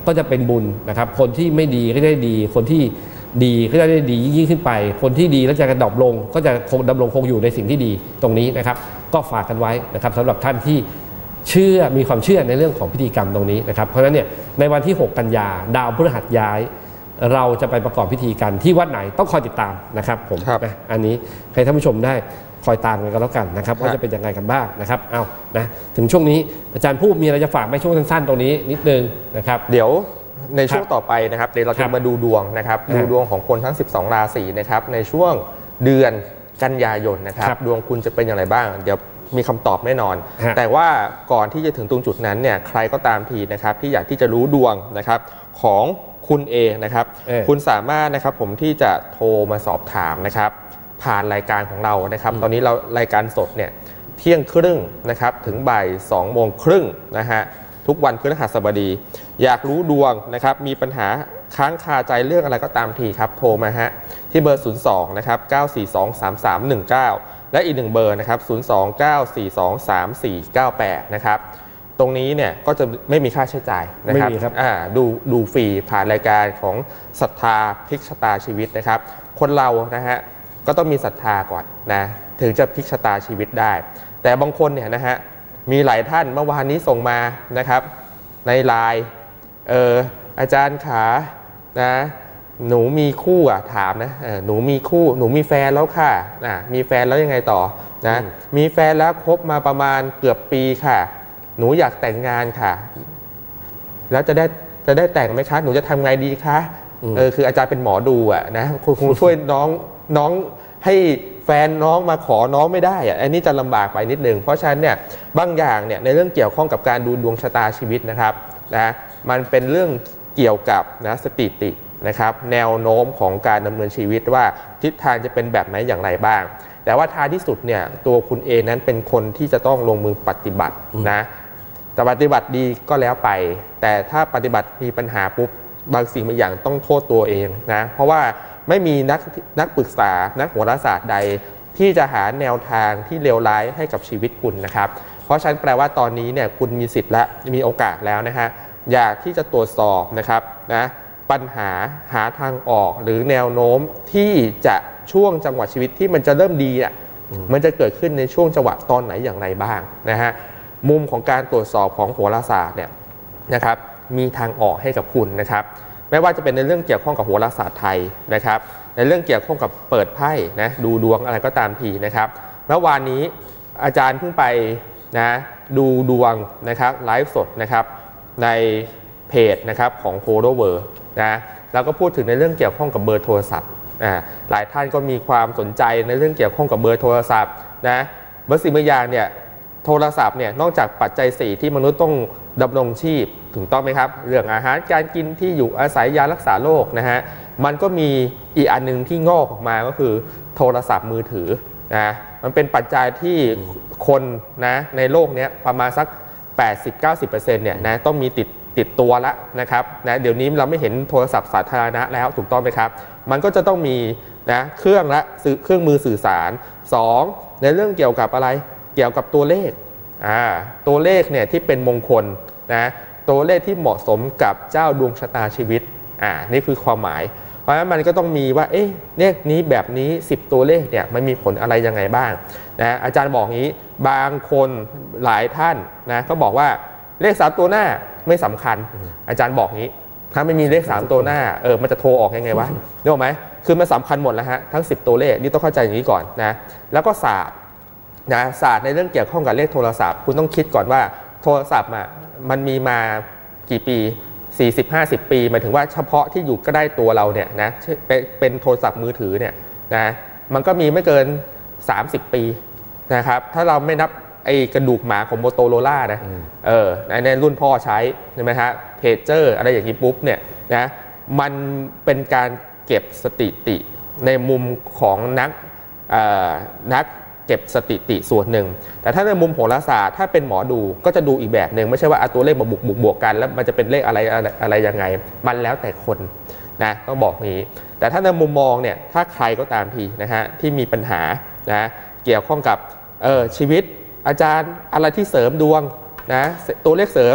ก็จะเป็นบุญนะครับคนที่ไม่ดีก็ได้ดีคนที่ดีก็จะได้ดียิ่งขึ้นไปคนที่ดีแล้วจะกระดอบลงก็จะคงดำรงคงอยู่ในสิ่งที่ดีตรงนี้นะครับก็ฝากกันไว้นะครับสำหรับท่านที่เชื่อมีความเชื่อในเรื่องของพิธีกรรมตรงนี้นะครับเพราะฉะนั้นเนี่ยในวันที่หกกันยาดาวพฤหัสย้ายเราจะไปประกอบพิธีกันที่วัดไหนต้องคอยติดตามนะครับผมนะอันนี้ให้ท่านผู้ชมได้คอยตามกันก็แล้วกันนะครับว่าจะเป็นยังไงกันบ้างนะครับเอานะถึงช่วงนี้อาจารย์ผู้มีอะไรจะฝากไหมช่วงสั้นๆตรงนี้นิดนึงนะครับเดี๋ยวในช่วงต่อไปนะครับเดี๋ยวเราจะมาดูดวงนะครับดูดวงของคนทั้งสิบสองราศีนะครับในช่วงเดือนกันยายนนะครับดวงคุณจะเป็นอย่างไรบ้างเดี๋ยวมีคำตอบแน่นอนแต่ว่าก่อนที่จะถึงตรงจุดนั้นเนี่ยใครก็ตามทีนะครับที่อยากที่จะรู้ดวงนะครับของคุณเองนะครับคุณสามารถนะครับผมที่จะโทรมาสอบถามนะครับผ่านรายการของเรานะครับตอนนี้เรารายการสดเนี่ยเที่ยงครึ่งนะครับถึงบ่ายสองโมงครึ่งนะฮะทุกวันพฤหัสบดีอยากรู้ดวงนะครับมีปัญหาค้างคาใจเรื่องอะไรก็ตามทีครับโทรมาฮะที่เบอร์ศูนย์สองนะครับเก้าสี่สอง สามสามหนึ่งเก้าและอีกหนึ่งเบอร์นะครับศูนย์สอง เก้าสี่สอง สามสี่เก้าแปดนะครับตรงนี้เนี่ยก็จะไม่มีค่าใช้จ่ายนะครับอ่าดูดูฟรีผ่านรายการของศรัทธาพลิกชะตาชีวิตนะครับคนเรานะฮะก็ต้องมีศรัทธาก่อนนะถึงจะพลิกชะตาชีวิตได้แต่บางคนเนี่ยนะฮะมีหลายท่านเมื่อวานนี้ส่งมานะครับในไลน์เอออาจารย์ขานะหนูมีคู่อ่ะถามนะหนูมีคู่หนูมีแฟนแล้วค่ะนะมีแฟนแล้วยังไงต่อนะมีแฟนแล้วคบมาประมาณเกือบปีค่ะหนูอยากแต่งงานค่ะแล้วจะได้จะได้แต่งไหมคะหนูจะทำไงดีคะเออคืออาจารย์เป็นหมอดูอ่ะนะคุณคงช่วยน้องน้องให้แฟนน้องมาขอน้องไม่ได้อ่ะอันนี้จะลำบากไปนิดนึงเพราะฉะนั้นเนี่ยบางอย่างเนี่ยในเรื่องเกี่ยวข้องกับการดูดวงชะตาชีวิตนะครับนะมันเป็นเรื่องเกี่ยวกับนะสถิตินะครับแนวโน้มของการดำเนินชีวิตว่าทิศทางจะเป็นแบบไหนอย่างไรบ้างแต่ว่าท้ายที่สุดเนี่ยตัวคุณเองนั้นเป็นคนที่จะต้องลงมือปฏิบัตินะแต่ปฏิบัติดีก็แล้วไปแต่ถ้าปฏิบัติมีปัญหาปุ๊บบางสิ่งบางอย่างต้องโทษตัวเองนะเพราะว่าไม่มีนักนักปรึกษานักโหราศาสตร์ใดที่จะหาแนวทางที่เลวร้ายให้กับชีวิตคุณนะครับเพราะฉะนั้นแปลว่าตอนนี้เนี่ยคุณมีสิทธิ์และมีโอกาสแล้วนะฮะอยากที่จะตรวจสอบนะครับนะปัญหาหาทางออกหรือแนวโน้มที่จะช่วงจังหวะชีวิตที่มันจะเริ่มดีอ่ะมันจะเกิดขึ้นในช่วงจังหวะตอนไหนอย่างไรบ้างนะฮะมุมของการตรวจสอบของโหราศาสตร์เนี่ยนะครับมีทางออกให้กับคุณนะครับไม่ว่าจะเป็นในเรื่องเกี่ยวข้องกับโหราศาสตร์ไทยนะครับในเรื่องเกี่ยวข้องกับเปิดไพ่นะดูดวงอะไรก็ตามทีนะครับเมื่อวานนี้อาจารย์เพิ่งไปนะดูดวงนะครับไลฟ์สดนะครับในเพจนะครับของโฮโลเวอร์นะแล้วก็พูดถึงในเรื่องเกี่ยวข้องกับเบอร์โทรศัพท์อ่าหลายท่านก็มีความสนใจในเรื่องเกี่ยวข้องกับเบอร์โทรศัพท์นะเบอร์สิ่งบางอย่างเนี่ยโทรศัพท์เนี่ยนอกจากปัจจัยสี่ที่มนุษย์ต้องดำรงชีพถูกต้องไหมครับเรื่องอาหารการกินที่อยู่อาศัยยารักษาโรคนะฮะมันก็มีอีกอันนึงที่งอกออกมาก็คือโทรศัพท์มือถือนะมันเป็นปัจจัยที่คนนะในโลกนี้ประมาณสัก แปดสิบถึงเก้าสิบเปอร์เซ็นต์ เนี่ยนะต้องมีติดติดตัวละนะครับนะเดี๋ยวนี้เราไม่เห็นโทรศัพท์สาธารณะแล้วถูกต้องไหมครับมันก็จะต้องมีนะเครื่องละเครื่องมือสื่อสารสองในเรื่องเกี่ยวกับอะไรเกี่ยวกับตัวเลขอ่าตัวเลขเนี่ยที่เป็นมงคลนะตัวเลขที่เหมาะสมกับเจ้าดวงชะตาชีวิตอ่านี่คือความหมายเพราะฉะนั้นมันก็ต้องมีว่าเอ๊ะเลขนี้แบบนี้สิบตัวเลขเนี่ยมันมีผลอะไรยังไงบ้างนะอาจารย์บอกงี้บางคนหลายท่านนะก็บอกว่าเลขสามตัวหน้าไม่สำคัญอาจารย์บอกงี้ถ้าไม่มีเลขสามตัวหน้าเออมันจะโทรออกยังไงวะนึกออกไหมคือมันสำคัญหมดแล้วฮะทั้งสิบตัวเลขนี่ต้องเข้าใจอย่างนี้ก่อนนะแล้วก็ศาสตร์นะศาสตร์ในเรื่องเกี่ยวข้องกับเลขโทรศัพท์คุณต้องคิดก่อนว่าโทรศัพท์อ่ะมันมีมากี่ปีสี่สิบ ห้าสิบ ปีหมายถึงว่าเฉพาะที่อยู่ใกล้ตัวเราเนี่ยนะเป็นโทรศัพท์มือถือเนี่ยนะมันก็มีไม่เกินสามสิบปีนะครับถ้าเราไม่นับไอ้กระดูกหมาของโมโตโรล่านะเออในรุ่นพ่อใช้ใช่ไหมฮะเพจเจอร์อะไรอย่างนี้ปุ๊บเนี่ยนะมันเป็นการเก็บสถิติในมุมของนักนักเก็บสถิติส่วนหนึ่งแต่ถ้าในมุมโหราศาสตร์ถ้าเป็นหมอดูก็จะดูอีกแบบหนึ่งไม่ใช่ว่าเอาตัวเลขมาบวกบวกบวกกันแล้วมันจะเป็นเลขอะไรอะไรอะไรยังไงมันแล้วแต่คนนะต้องบอกนี้แต่ถ้าในมุมมองเนี่ยถ้าใครก็ตามทีนะฮะที่มีปัญหานะเกี่ยวข้องกับเออชีวิตอาจารย์อะไรที่เสริมดวงนะตัวเลขเสริม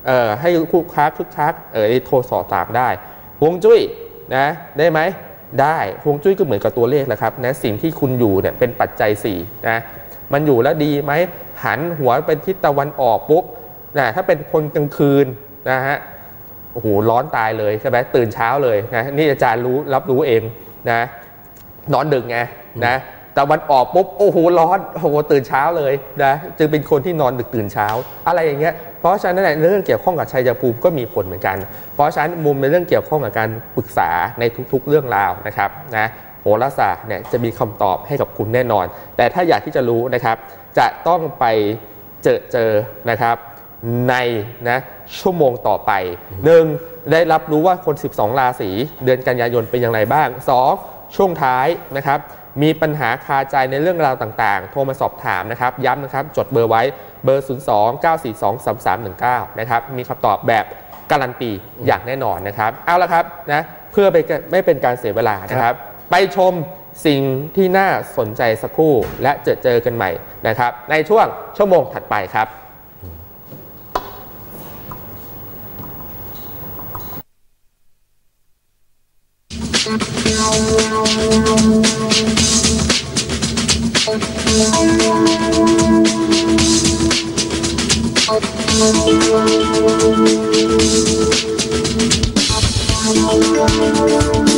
เอ่อให้คู่ค้าคึกคักเออโทรสอบถามได้ฮวงจุ้ยนะได้ไหมได้ฮวงจุ้ยก็เหมือนกับตัวเลขแหละครับนะสิ่งที่คุณอยู่เนี่ยเป็นปัจจัยสี่นะมันอยู่แล้วดีไหมหันหัวเป็นทิศตะวันออกปุ๊บนะถ้าเป็นคนกลางคืนนะฮะโอ้โหร้อนตายเลยใช่ไหมตื่นเช้าเลยนะนี่อาจารย์รู้รับรู้เองนะนอนดึกไงนะตะวันออกปุ๊บโอ้โหร้อนโอ้โหตื่นเช้าเลยนะจึงเป็นคนที่นอนดึกตื่นเช้าอะไรอย่างเงี้ยเพราะฉะนั้นในเรื่องเกี่ยวข้องกับชัยภูมิก็มีผลเหมือนกันเพราะฉะนั้นมุมในเรื่องเกี่ยวข้องกับการปรึกษาในทุกๆเรื่องราวนะครับนะโหราศาสตร์เนี่ยจะมีคำตอบให้กับคุณแน่นอนแต่ถ้าอยากที่จะรู้นะครับจะต้องไปเจอเจอนะครับในนะชั่วโมงต่อไปหนึ่งได้รับรู้ว่าคนสิบสองราศีเดือนกันยายนเป็นอย่างไรบ้างสองช่วงท้ายนะครับมีปัญหาคาใจในเรื่องราวต่างๆโทรมาสอบถามนะครับย้ำนะครับจดเบอร์ไว้เบอร์ ศูนย์ สอง เก้า สี่ สอง สาม สาม หนึ่ง เก้า นะครับมีคำตอบแบบการันตีอย่างแน่นอนนะครับเอาละครับนะเพื่อไปไม่เป็นการเสียเวลานะครับไปชมสิ่งที่น่าสนใจสักครู่และเจอเจอกันใหม่นะครับในช่วงชั่วโมงถัดไปครับ Thank you.